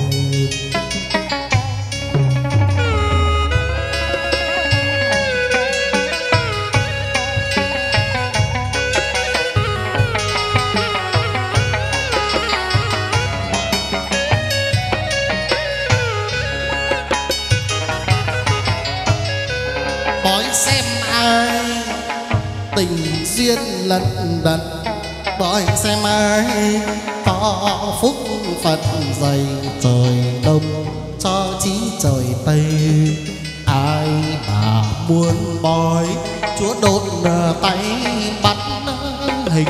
Bói xem ai tình duyên lận đận, bói xem ai có phúc phận dày, trời đông cho chí trời tây, ai mà muốn bói chúa đốt tay bắt hình.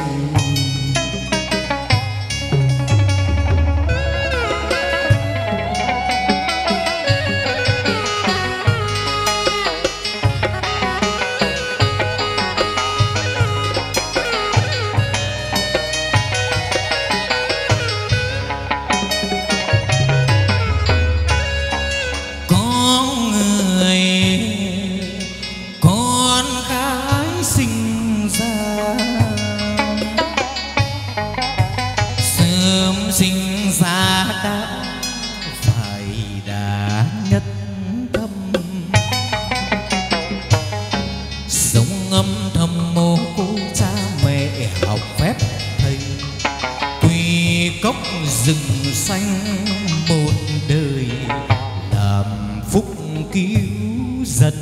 Rừng xanh một đời làm phúc cứu dân.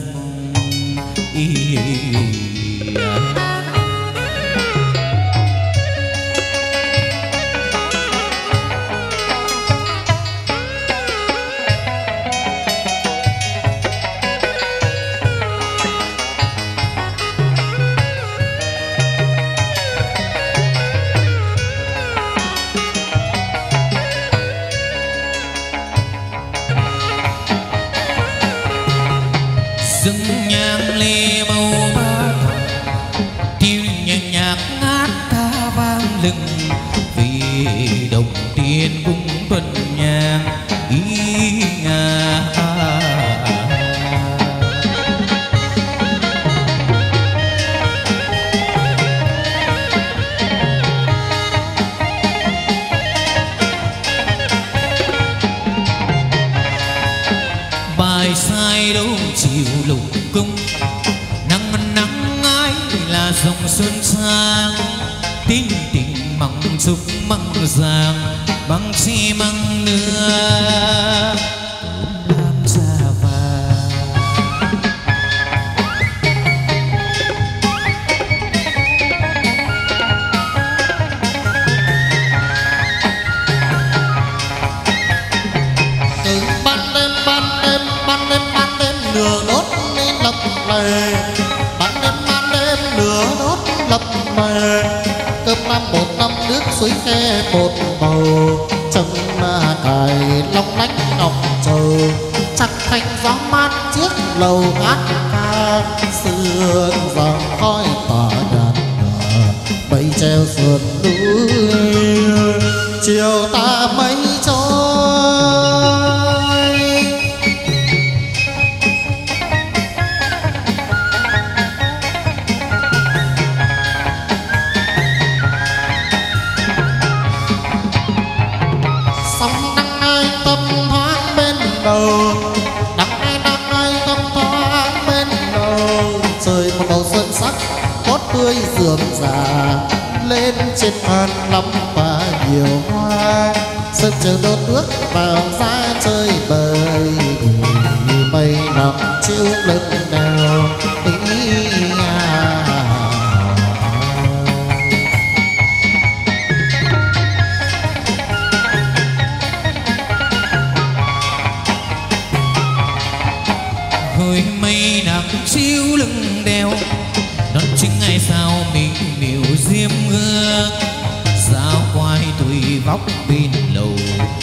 rừng nhang lê màu ba tiêu nhẹ nhạc ngát ca vang lừng vì đồng tiền cung tuần nhang ý ngà. Bài sai đâu chiều lục cung nắng nắng ai là dòng xuân sang tình tình mong chúc măng giang bằng chi măng nữa làm ra vàng. từ ban đêm lửa đốt lên lập lề, ban đêm lửa đốt lập lề, cơm năm một năm nước suối khe một màu, trầm mà cài long lanh ngọc trầu, chắc thành gió mát chiếc lầu ngát ca, sương vàng khói tỏa nhạt nhòa, mây treo sườn núi, chiều ta mây trôi. Sóng đắng ai tâm thoáng bên đầu, đắng ai tâm thoáng bên đầu, trời một màu xuân sắc cốt tươi rượm rà, lên trên an lắm và nhiều hoa, sân trường đốt nước vào ra chơi bời, mây nằm chiếu lưng đèo hơi mây nắng chiếu lưng đèo, non chính ngày sao mình miều diêm hương, sao quay tùy vóc bên lầu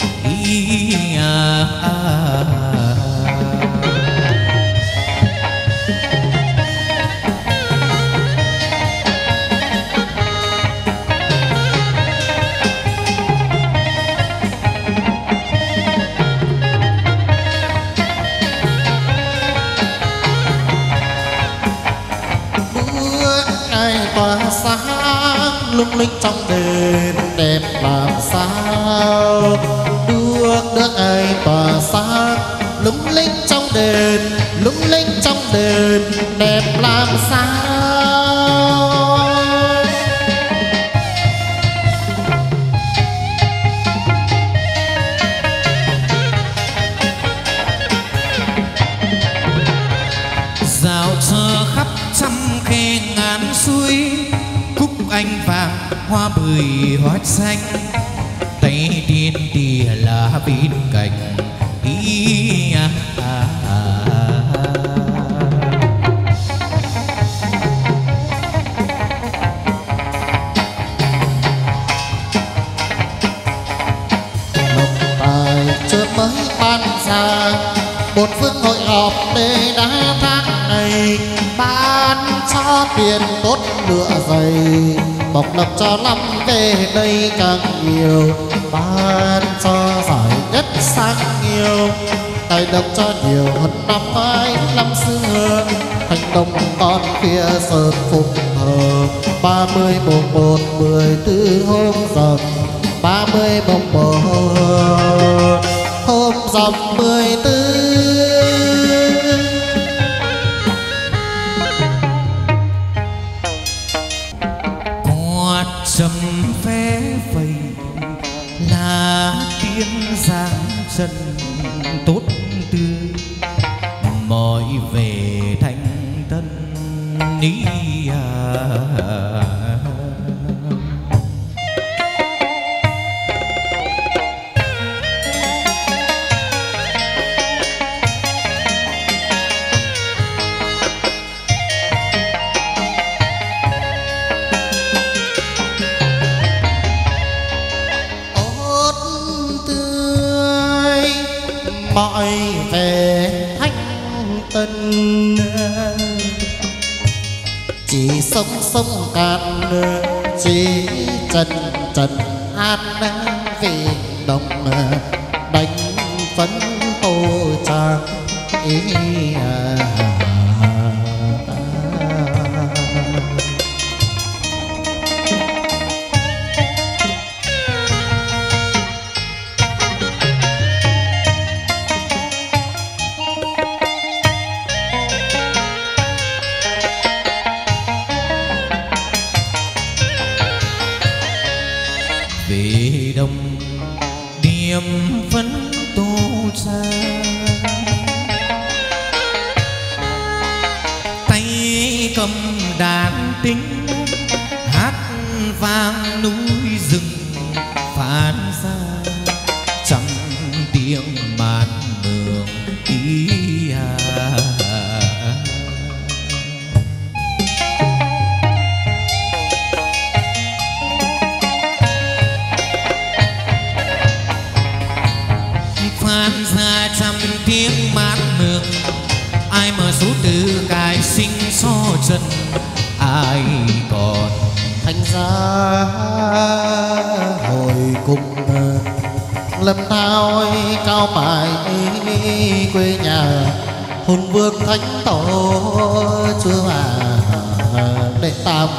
tỏa sáng lung linh trong đền đẹp làm sao, được ai tỏa sáng lung linh trong đền đẹp làm sao. dạo chờ khắp trăm khe ngàn suối, cúc anh vàng hoa bưởi hoa xanh, tay tiên tìa lá bên cạnh Một tài chưa mới ban ra, một phương hội họp để đá tháng này, ban cho tiền tốt lựa dày, bọc lộc cho năm về đây càng nhiều, ban cho giải nhất sang nhiều, tài độc cho nhiều hơn năm ngoái năm xưa, thành đông con kia sơn phục thờ, 30 mùng 1 14 hôm rằm, 30 mùng 1 hôm rằm 14. trầm phé phẩy là tiếng giang chân tốt tươi, mỏi về thanh tân ní mọi về thanh tân, chỉ sống cạn chỉ trần an vì đồng đánh phấn tô trang ý phấn tô ra, tay cầm đàn tính hát vang núi rừng phán ra trăm tiếng màn mường ý phán ra trăm tiếng màn mường. Ai mà số từ cài sinh so trần, ai còn thành ra hồi cùng lâm thao cao mài quê nhà hùng vương thánh tổ chưa đệ tam.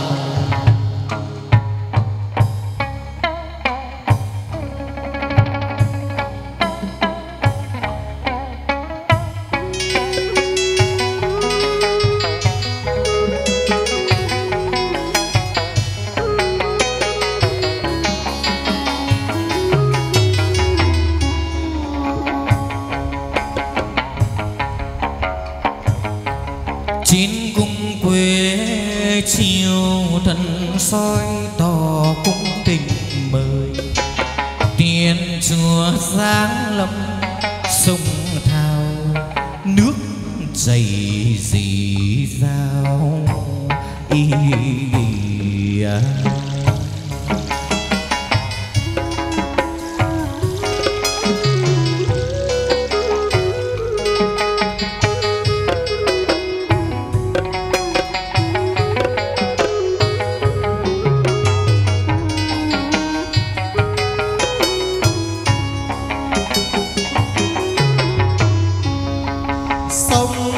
chín cung quê chiều thần soi tỏ cung tình mời, tiền chùa giáng lâm sông thao nước chảy dì dào ý. Sông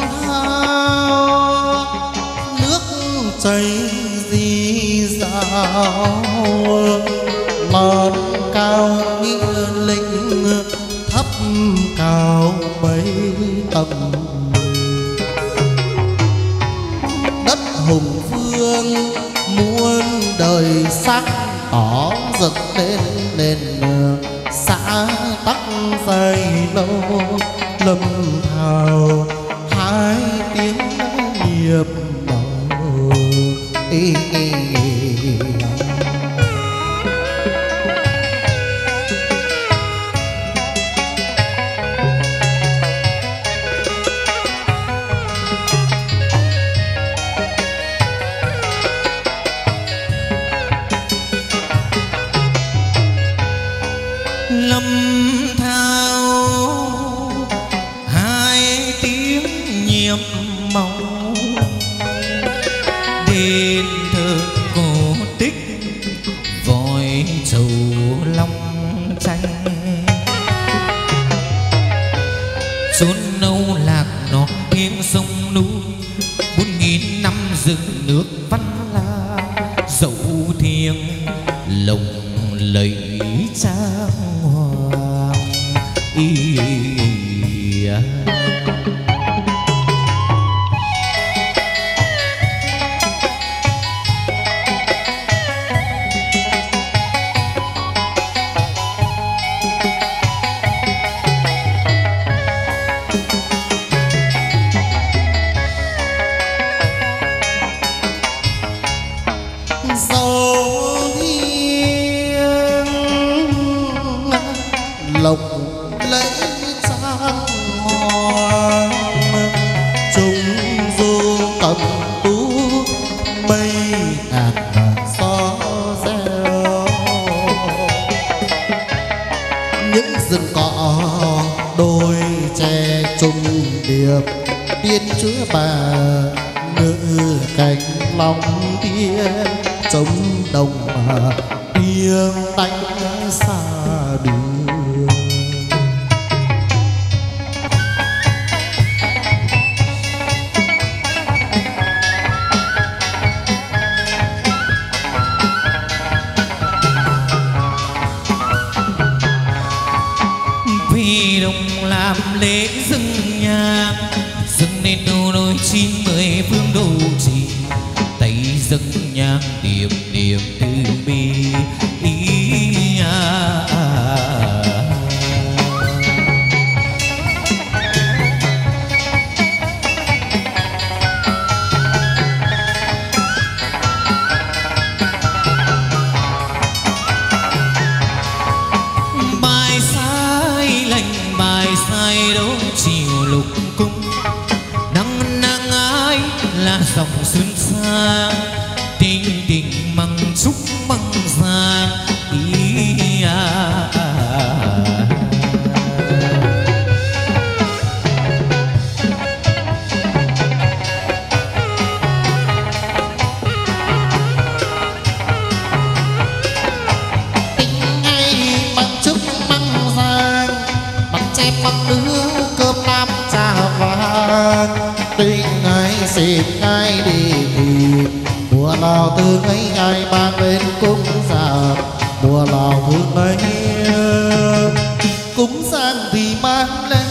thao nước chảy dì dào, mòn cao nghĩa linh thấp cao mấy tầm. Đất hùng vương muôn đời sắc tỏ rực lên nền xã tắc dày lâu. Lâm thao hai tiếng nghiệp bầu ý. Lâm thao hai tiếng nhiệm mong, đền thờ cổ tích vòi trầu long tranh. Chốn nâu lạc non tiếng sông núi, 4000 năm rừng nước văn la. Dẫu thiêng lồng lẫy trang hoàng ý. Dẫu thiêng lộc lẫy trang hoàng, chúng du cầm tú mây ngàn gió reo. Những rừng cỏ đôi tre trùng điệp, tiên chứa bà ngự cánh long tiên. Trống đồng tiếng đánh xa đường. Vì đồng làm lễ dâng nhang, dâng nên đâu đôi 90 phương độ trì. Tay dâng nhang điệp điệp từ bi ý. đã dòng xuân xa tình tình măng trúc măng giang ý xin ai đi thì mùa nào từ ấy ai mang lên cúng giàng mùa nào từ ấy cúng giàng thì mang lên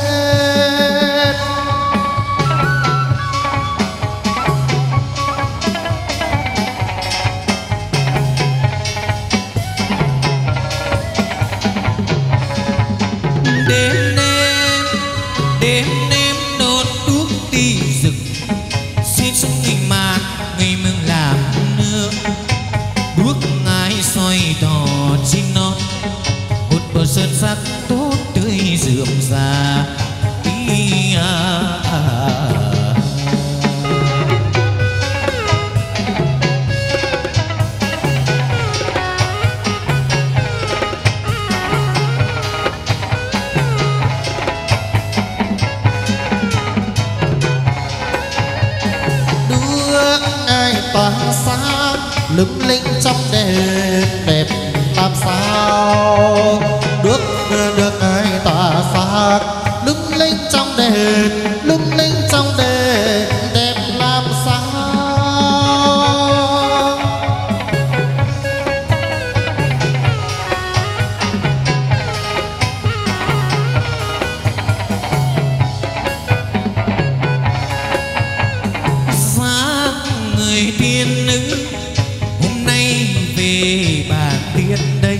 đêm đêm đốt đuốc đi rừng xin sống nghinh mạn ngày mừng làm nước đuốc ngái soi đỏ chim non một bờ sơn sắc tốt tươi rượm rà tỏa sáng lung linh trong đêm đẹp làm sao được ai tỏa sáng lung linh trong đêm đẹp làm sao người tiên nữ hôm nay về bàn tiên đây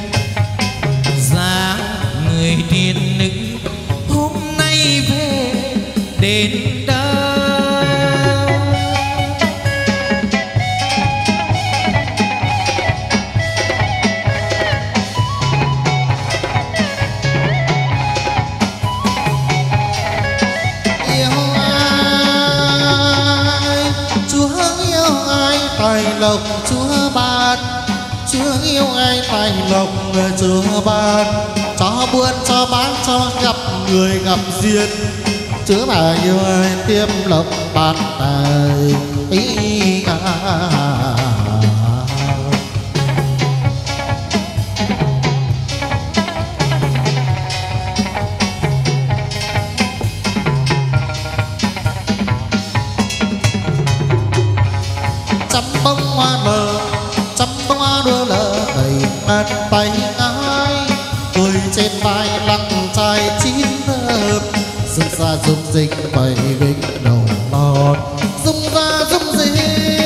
dáng người tiên nữ hôm nay về đến đâu tài lộc Chúa ban Chúa yêu ai tài lộc Chúa ban cho buôn cho bán cho gặp người gặp duyên Chúa bà yêu ai tiếp lộc ban tài ý trăm bông hoa đưa lỡ đầy ngàn tay ai cười trên vai lăng trai chín thơm rung ra rung rinh bày gánh đầu non rung ra rung rinh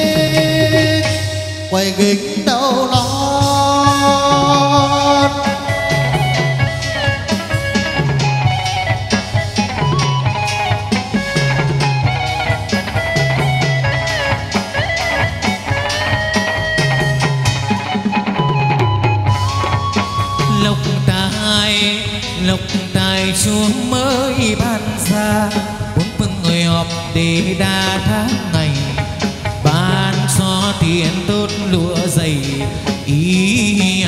quay gánh đầu non lộc tài Chúa mới ban ra bốn phương người họp để đa tháng ngày ban cho tiền tốt lúa dày ý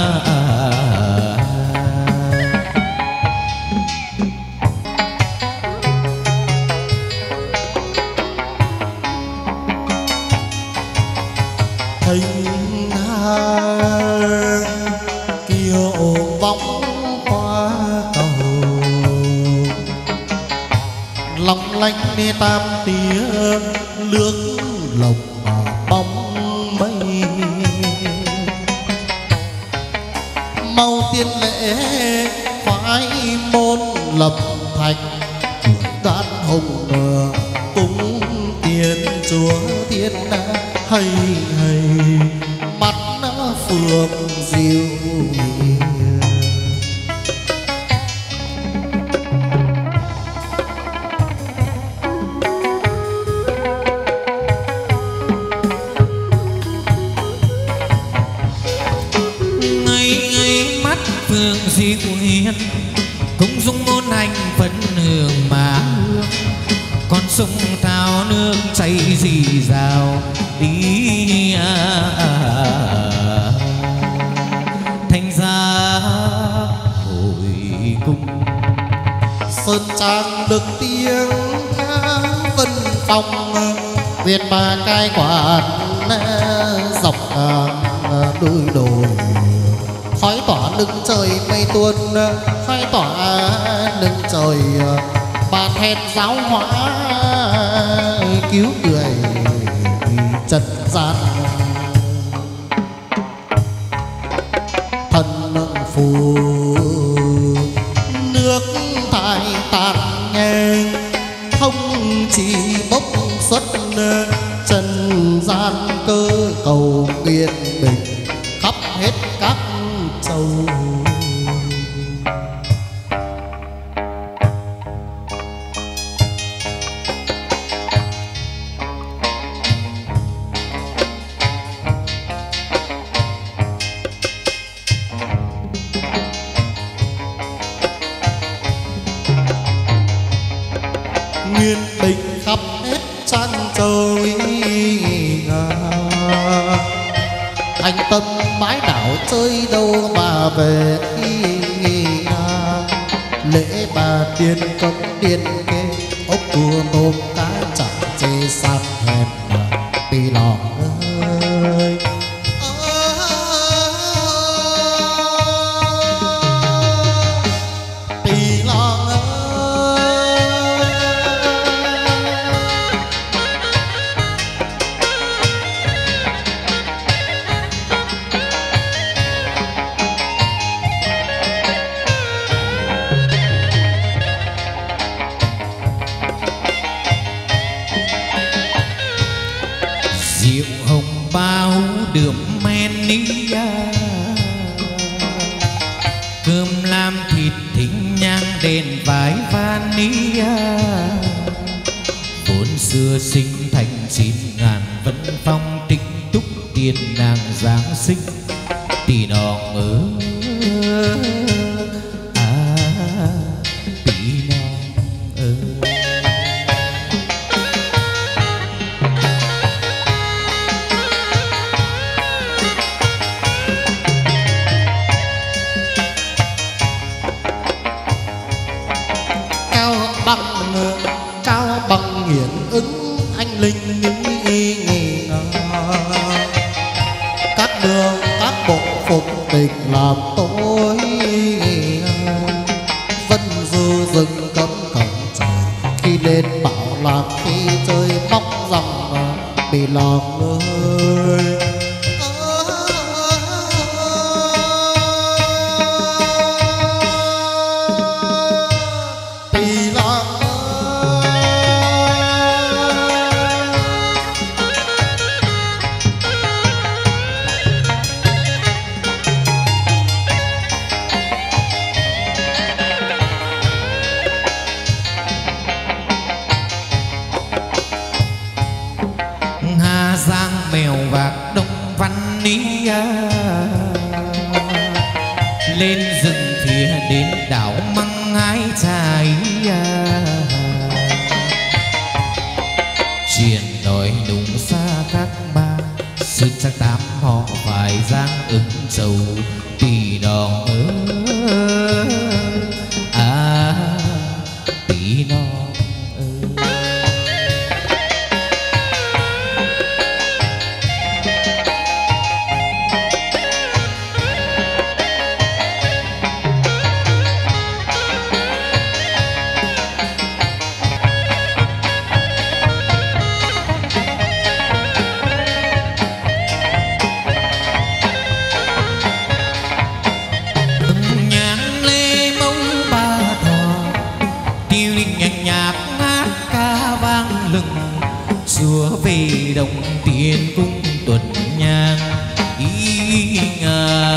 thanh thang kiều bóng long lanh đi tam tía lướt lộc bóng mây mau tiên lễ phái môn lập thành đan hồng cúng tiền chúa thiên hay hay mắt phượng diệu phương di quyên cũng dung môn hành phấn hương mà hương con sông thao nước chảy rì rào đi thành ra hồi cung. Sơn trang được tiếng vân phong, Việt ba cai quản dọc đôi đồi. Khói tỏa lưng trời mây tuôn, khói tỏa lưng trời bàn hẹn giáo hóa cứu người trần gian. Thân phù nước thải tàn nghe, không chỉ bốc xuất trần gian cơ cầu yên bình khắp hết các châu. Nguyên bình khắp hết chan trời, anh tâm mái đảo chơi đâu mà về. Lễ bà tiên cấm tiên kê, ốc cua tôm cá chẳng chê sát hèn tì lòng ơi. Tì lòng ơi. Rượu hồng bao đượm men ní, cơm lam thịt thính nhang đèn vái van ní. Vốn xưa sinh thành 9.000 vân phong, tích túc tiền nàng Giáng sinh tỷ đòn ơi. Tỷ đòn ơi. Cao bằng hiển ứng anh linh nghi nghi. Các đường các bộ phục tình làm tối, vân dư rừng cấm cổng trời. Khi lên bảo làm khi chơi móc rằng bị lòng ơi. Giang mèo vạc đông văn ní, lên rừng thìa đến đảo măng hái trái. Chuyện đòi đúng xa các ba, sự chắc tám họ phải giang ứng sầu tỷ đòn ơi. Tỷ đòn ơi. Chúa về đồng tiền cung tuần nhang ý ngờ.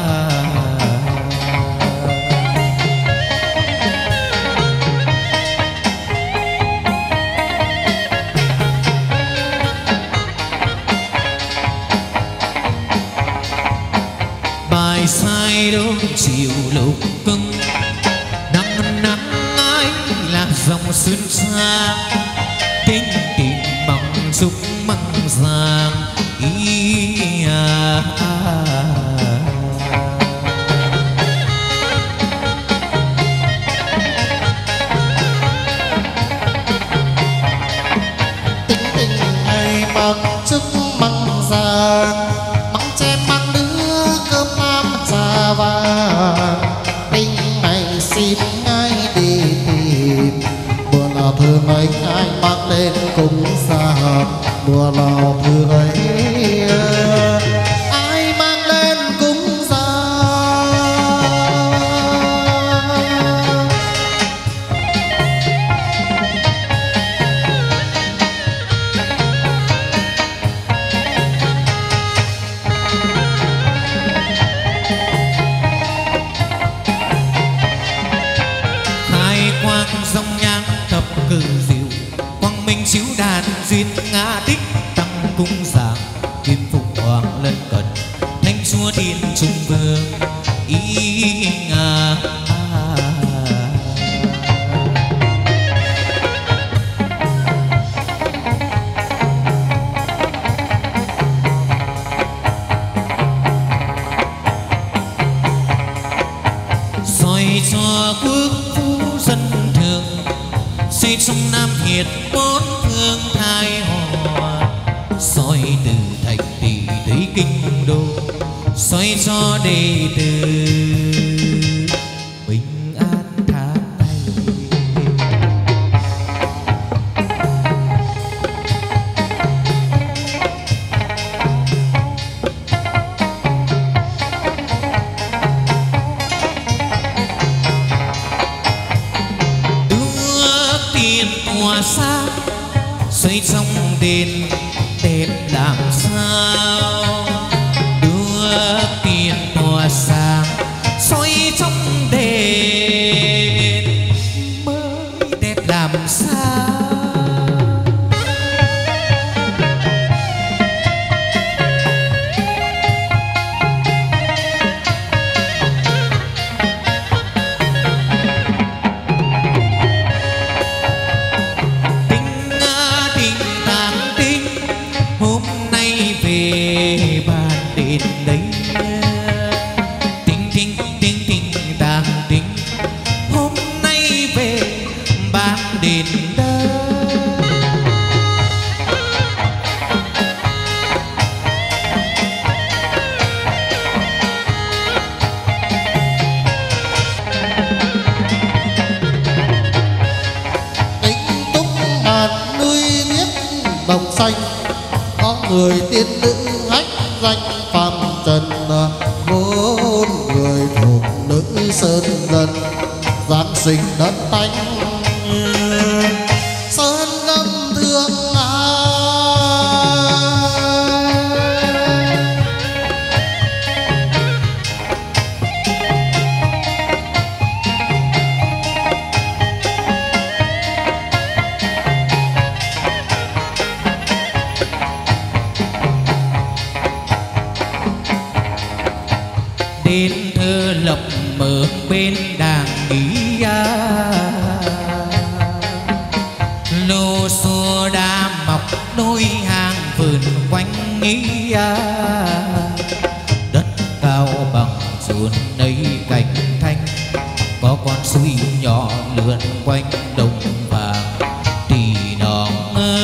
Bài sai đâu chiều lục cưng, nắng nắng ai là dòng xuân xa. Tình tình bằng xúc măng giang ý măng trứng măng giang măng chém măng đứa cơm nam trà vàng tình ngày xin ngay đi tìm mùa nào thương ấy ai mang lên cùng xa mùa nào thương ấy ai mang lên cùng xa. dòng nhang thập cử diệu quang minh chiếu đàn duyên ngã tích tăng cung giảng kim phục hoàng lân cận thanh chúa thiên trung vương ý ngà soi cho quốc phú dân thường xây sông Nam Việt bốn phương thái hòa soi từ thành tỷ tới kinh đô soi cho đệ tử bình an tháng ngày. Mùa xa xây trong đền đẹp làm sao đưa tiền mùa sáng xoay trong đền mới đẹp làm sao. Người tiên nữ hách danh phàm trần vốn người thuộc nữ sơn dân giáng sinh đất tánh sơn lâm thương đến thơ lập mở bên đàng ý lô xô đa mọc đôi hàng vườn quanh ý đất cao bằng chuồn đầy cành thanh có con suối nhỏ lượn quanh đồng vàng tì nòng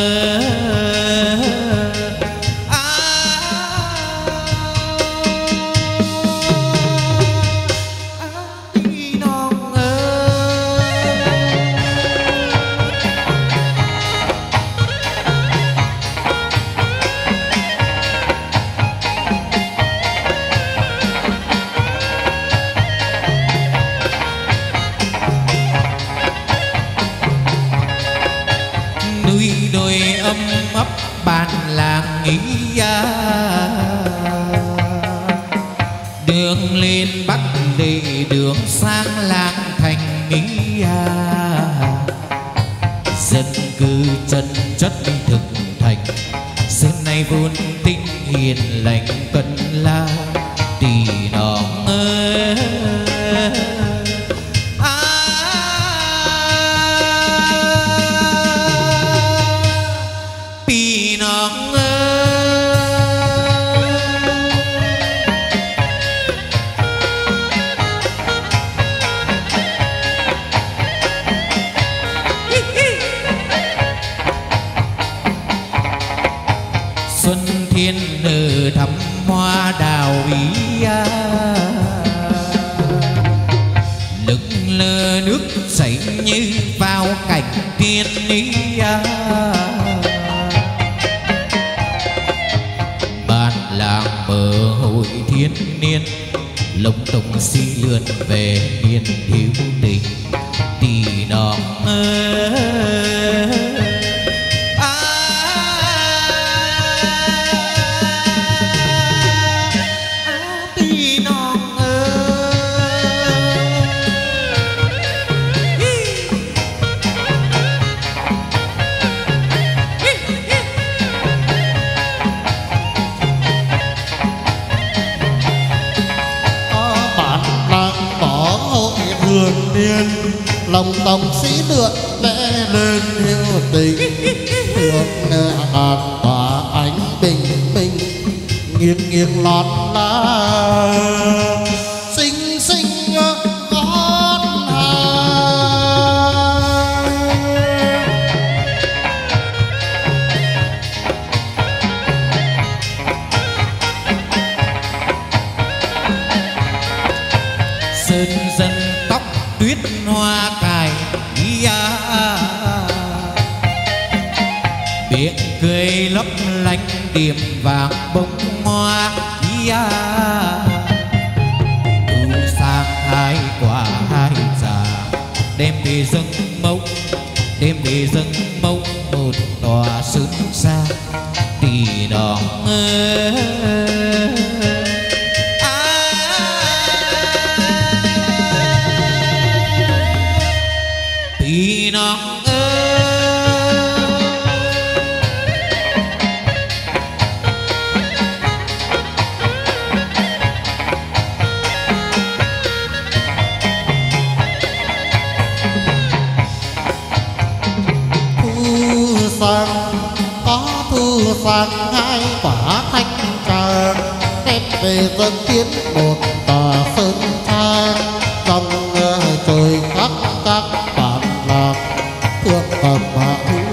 núi đồi âm ấp bàn làng ý đường lên bắc lệ đường sang làng thành ý dân cư chân chất thực thành xưa nay vốn tinh hiền lành cân lao tỳ nòng tì nòng ơi. Xuân thiên nở thắm hoa đào ý lững lờ nước chảy như vào cảnh tiên ý bản làng mờ hội thiên niên lông tông si lượn về niên hiếu tình tì nòng lòng tòng sĩ lượn vẽ lên hiếu tình hương ngàn tỏa ánh bình minh nghiêng nghiêng lót lá xinh xinh gót sơn dân tóc tuyết hoa cài miệng cười lấp lánh điểm vàng bông hoa thu sang hai quả hai già đem về dâng mốc một tòa sơn xa tì nòng tì nòng sang hai quả thanh tràng đem về dân tiến một tòa sơn trang dòng trời khắp các bản lạc thương tầm hạ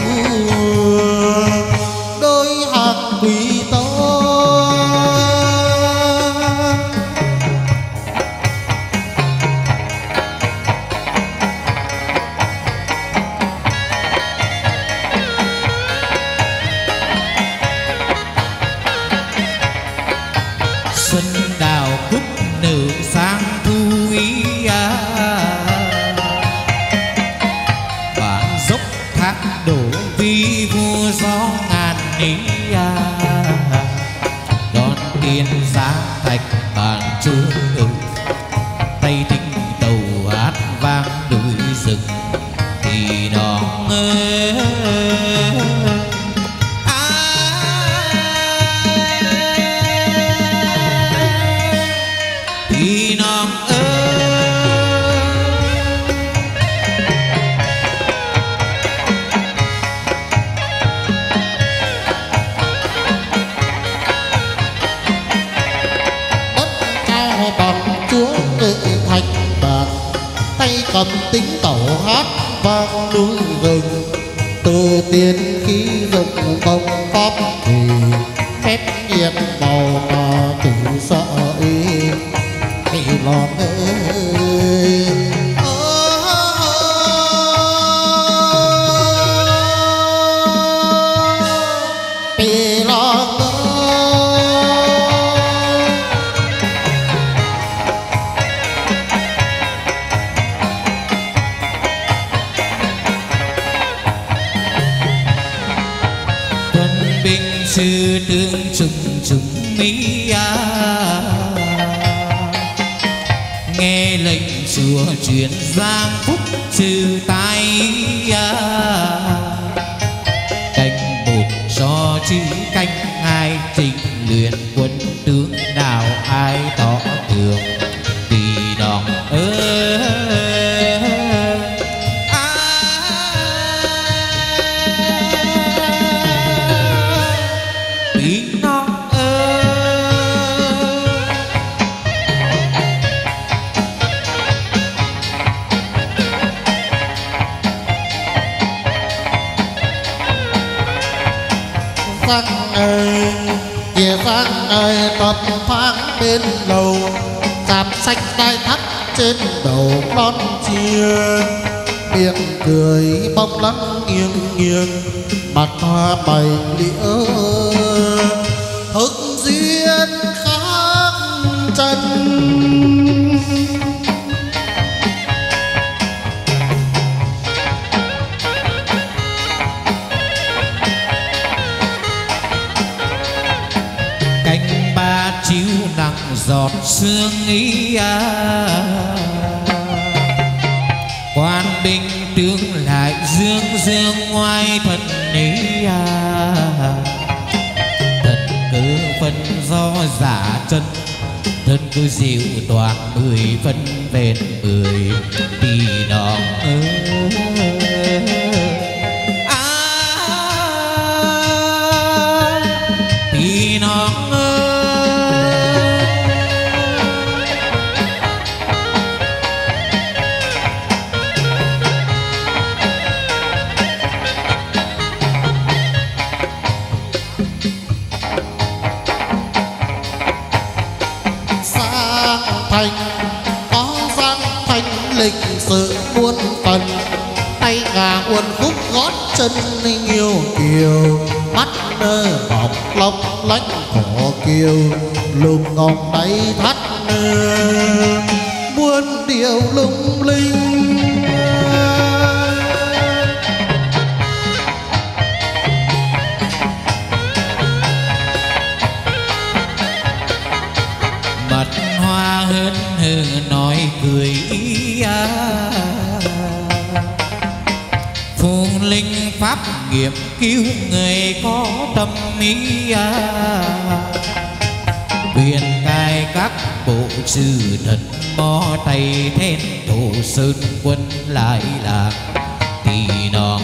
đôi hàng quỳ tố xuân đào cúc nở sang thu ý bản dốc thác đổ vi vua gió ngàn ý đón tiên giá thạch bàn chúa tay tinh tàu hát vang núi rừng thì nòng tì nòng đất cao bằng chúa tự thành bàn tay cầm tính tẩu hát vang núi rừng từ tiên khí rừng bông pháp thì phép nhiệt màu mà tự sợ ý thì lòng ơi thì lòng quân binh sư tướng trùng trùng mỹ nghe lệnh chúa truyền giang phúc trừ tai canh một cho chữ canh hai trình luyện quân tướng nào ai tỏ tường tì nòng sang ơi kia sang ơi tập thoáng bên lầu chạp xanh tai thắt trên đầu non chia miệng cười bóng lắng nghiêng nghiêng mặt hoa bày liễu hức duyên khác chân. Canh ba chiếu nặng giọt sương ý quan binh tướng lại dương dương ngoài thân ý thân cứ phân do giả chân thân cứ dịu toàn 10 phân ven 10 tì đỏ tì nó thành có giang thành lịch sự muôn phần tay gà uốn khúc gót chân nhiều kiều mắt nơ bọc lóc lách cổ kiều lùm ngọc đáy thắt muôn điều lung linh. mặt hoa hớn hở nói cười phù linh pháp nghiệp cứu người có tâm ý quyền cai các bộ sư thần mó tay then thổ sơn quân lại là tỳ nòng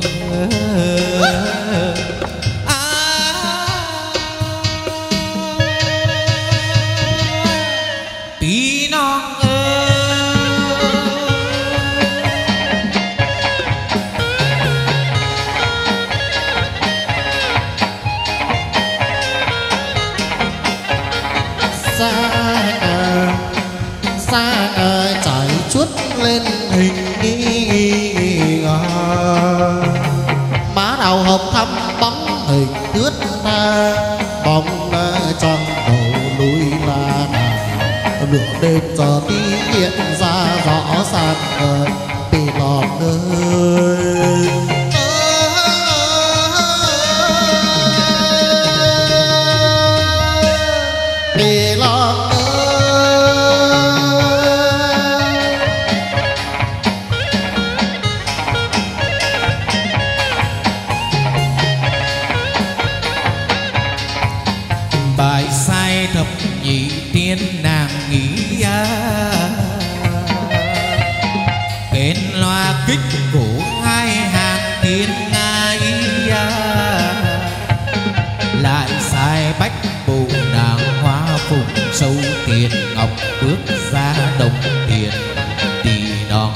tí non xa trải chuốt lên hình má đào hồng thắm bóng hình thướt tha bóng trong đầu núi la lửa đêm giờ tí hiện ra rõ ràng bị lọt ơi bị lọt bài sai thập nhị tiên nàng nghĩ bên loa kích cổ hai hàng tiên ngai lại sai bách bộ nàng hoa phụng sâu tiền ngọc bước ra đồng tiền tỳ đòn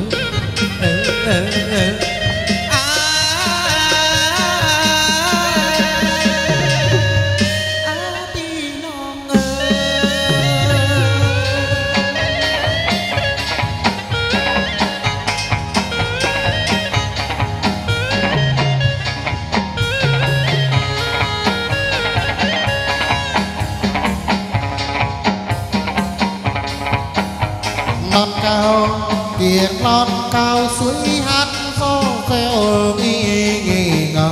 non cao kiệt non cao suối hát gió reo nghi ngờ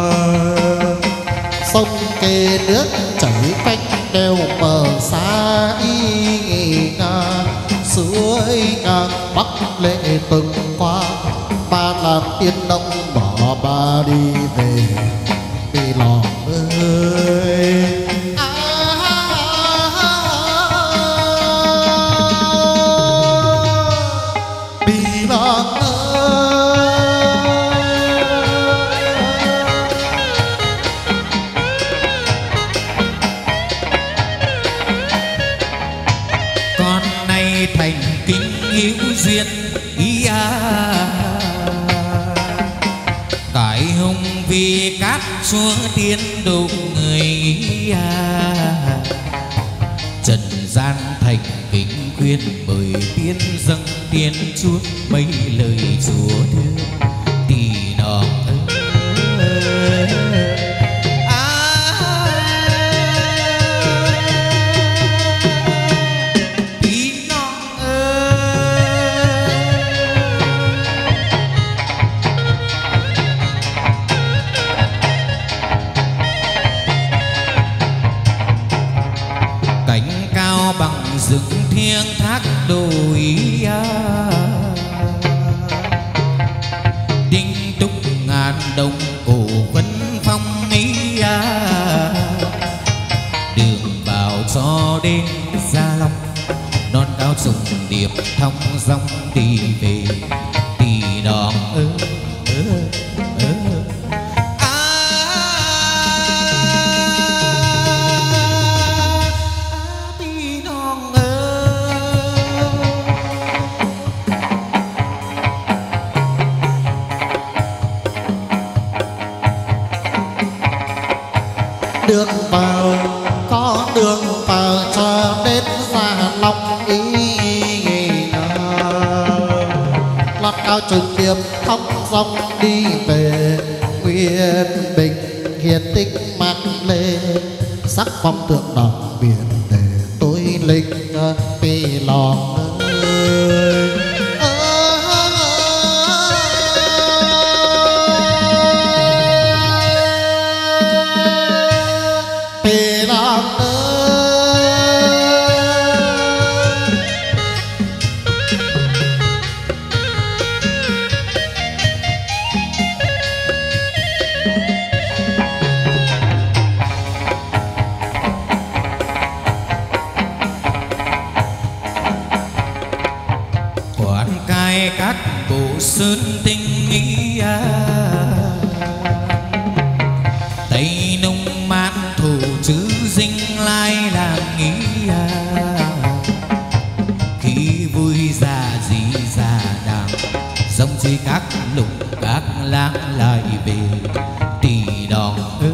sông kề nước chảy quanh đèo bờ xa nghi ngờ suối ngang bắc lệ từng qua ba làm tiên đông bỏ ba đi về đi lòng ơi con nay thành kính hữu duyên cải hùng vì các chúa tiên đụng người trần gian thành kính khuyên mời tiên dâng tiên chúa mấy lời chúa thương tỳ nọ rừng thiêng thác đồi đinh túc ngàn đồng cổ vấn phong ý đường vào cho đến Gia Long non cao trùng điệp thong dong đi về tỳ đòn đường vào có đường vào cho đến Gia Long ý lót cao trùng điệp thong dong đi về Nguyên Bình hiền tích mắt lên sắc phong tượng đỏ biển để tôi linh vì lòng các bộ sơn tinh ý tây nông mãn thủ chữ dinh lai làng ý khi vui già gì già đàm giống dưới các lục các lãng lại về tỳ đòn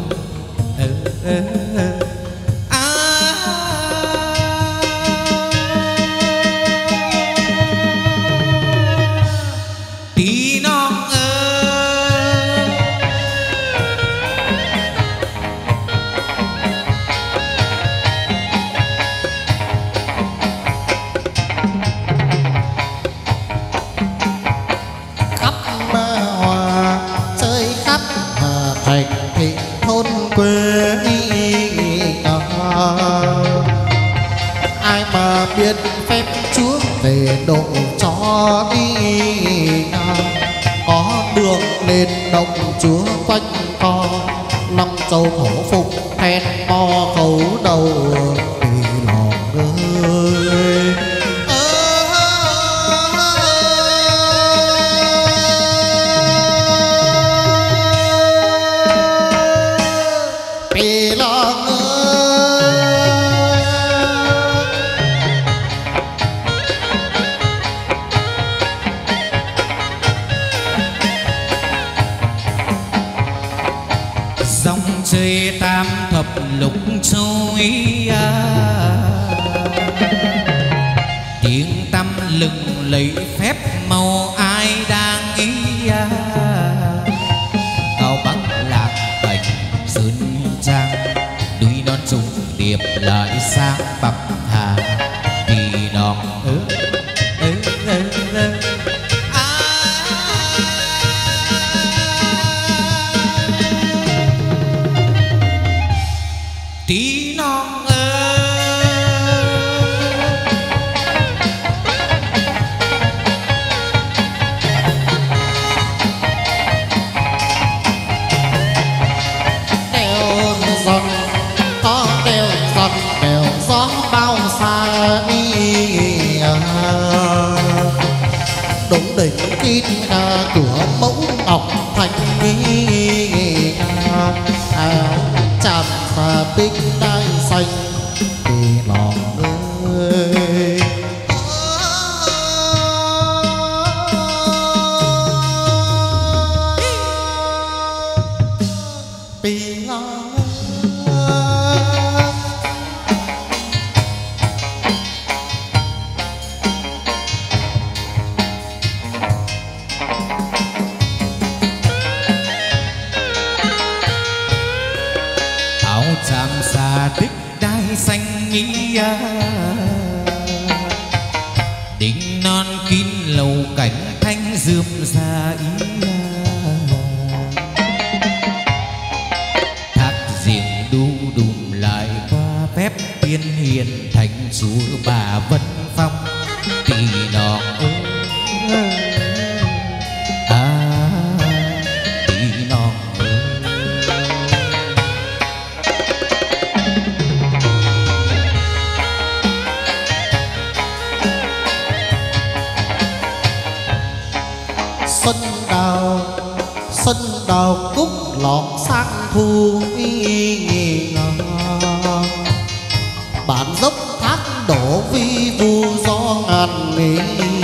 biết phép Chúa về độ cho đi có đường lên đồng Chúa quanh co năm châu thổ phục thét to khấu đầu vì lòng ơi vì lòng chơi tam thập lục châu ý tiếng tâm lừng lấy phép màu ai đang ý cao bắc lạc bạch sơn trang núi non trùng điệp lại sang bắc hà vì đòn tí non đèo dòng có đèo dòng đèo gió bao xa đi đúng đỉnh kín cửa mẫu ngọc thành đi chạm và bích đai xanh vì lòng ơi vì lòng áo chạm xa tích đai xanh ý đỉnh non kín lầu cảnh thanh rươm ra ý thác giềng đu đùm lại qua phép tiên hiền thành chúa bà Vân Phong tỳ nọ tỳ nọ xuân đào cúc lọt sang thu bản dốc thác đổ vi vu do ngàn nghỉ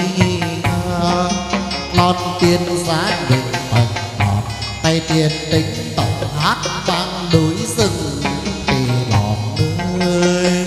non tiên giá định phần họp tay tiền tính tổng hát vang đối rừng thì lọt ơi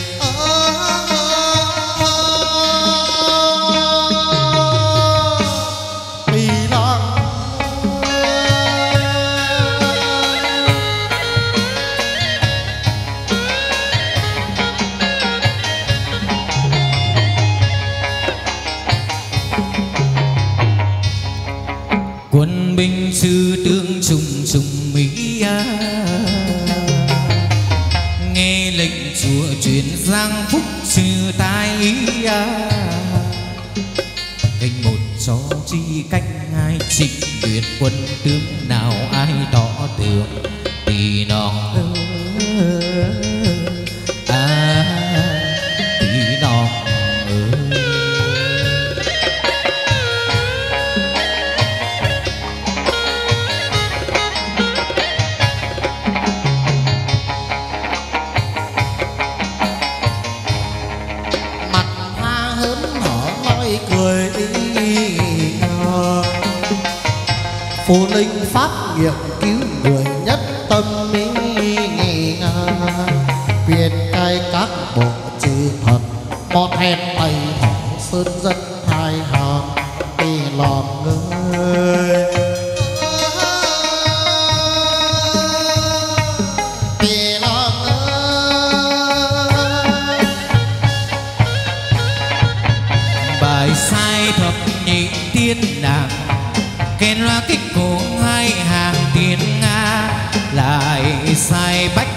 quân binh sư tướng trùng trùng mỹ nghe lệnh chúa truyền giang phúc sư tai ý canh một cho chi canh hai trịnh tuyệt quân tướng nào ai tỏ tường tỳ nọ tỳ nọ cười phù linh pháp nghiệm cứu người nhất tâm mỹ quyền cai các bộ chư thật một hèn bày thổ sơn dân hai hòn đi lọt người sai thập nhị tiên nàng kèn loa kích cổ hai hàng tiên nga lại sai bách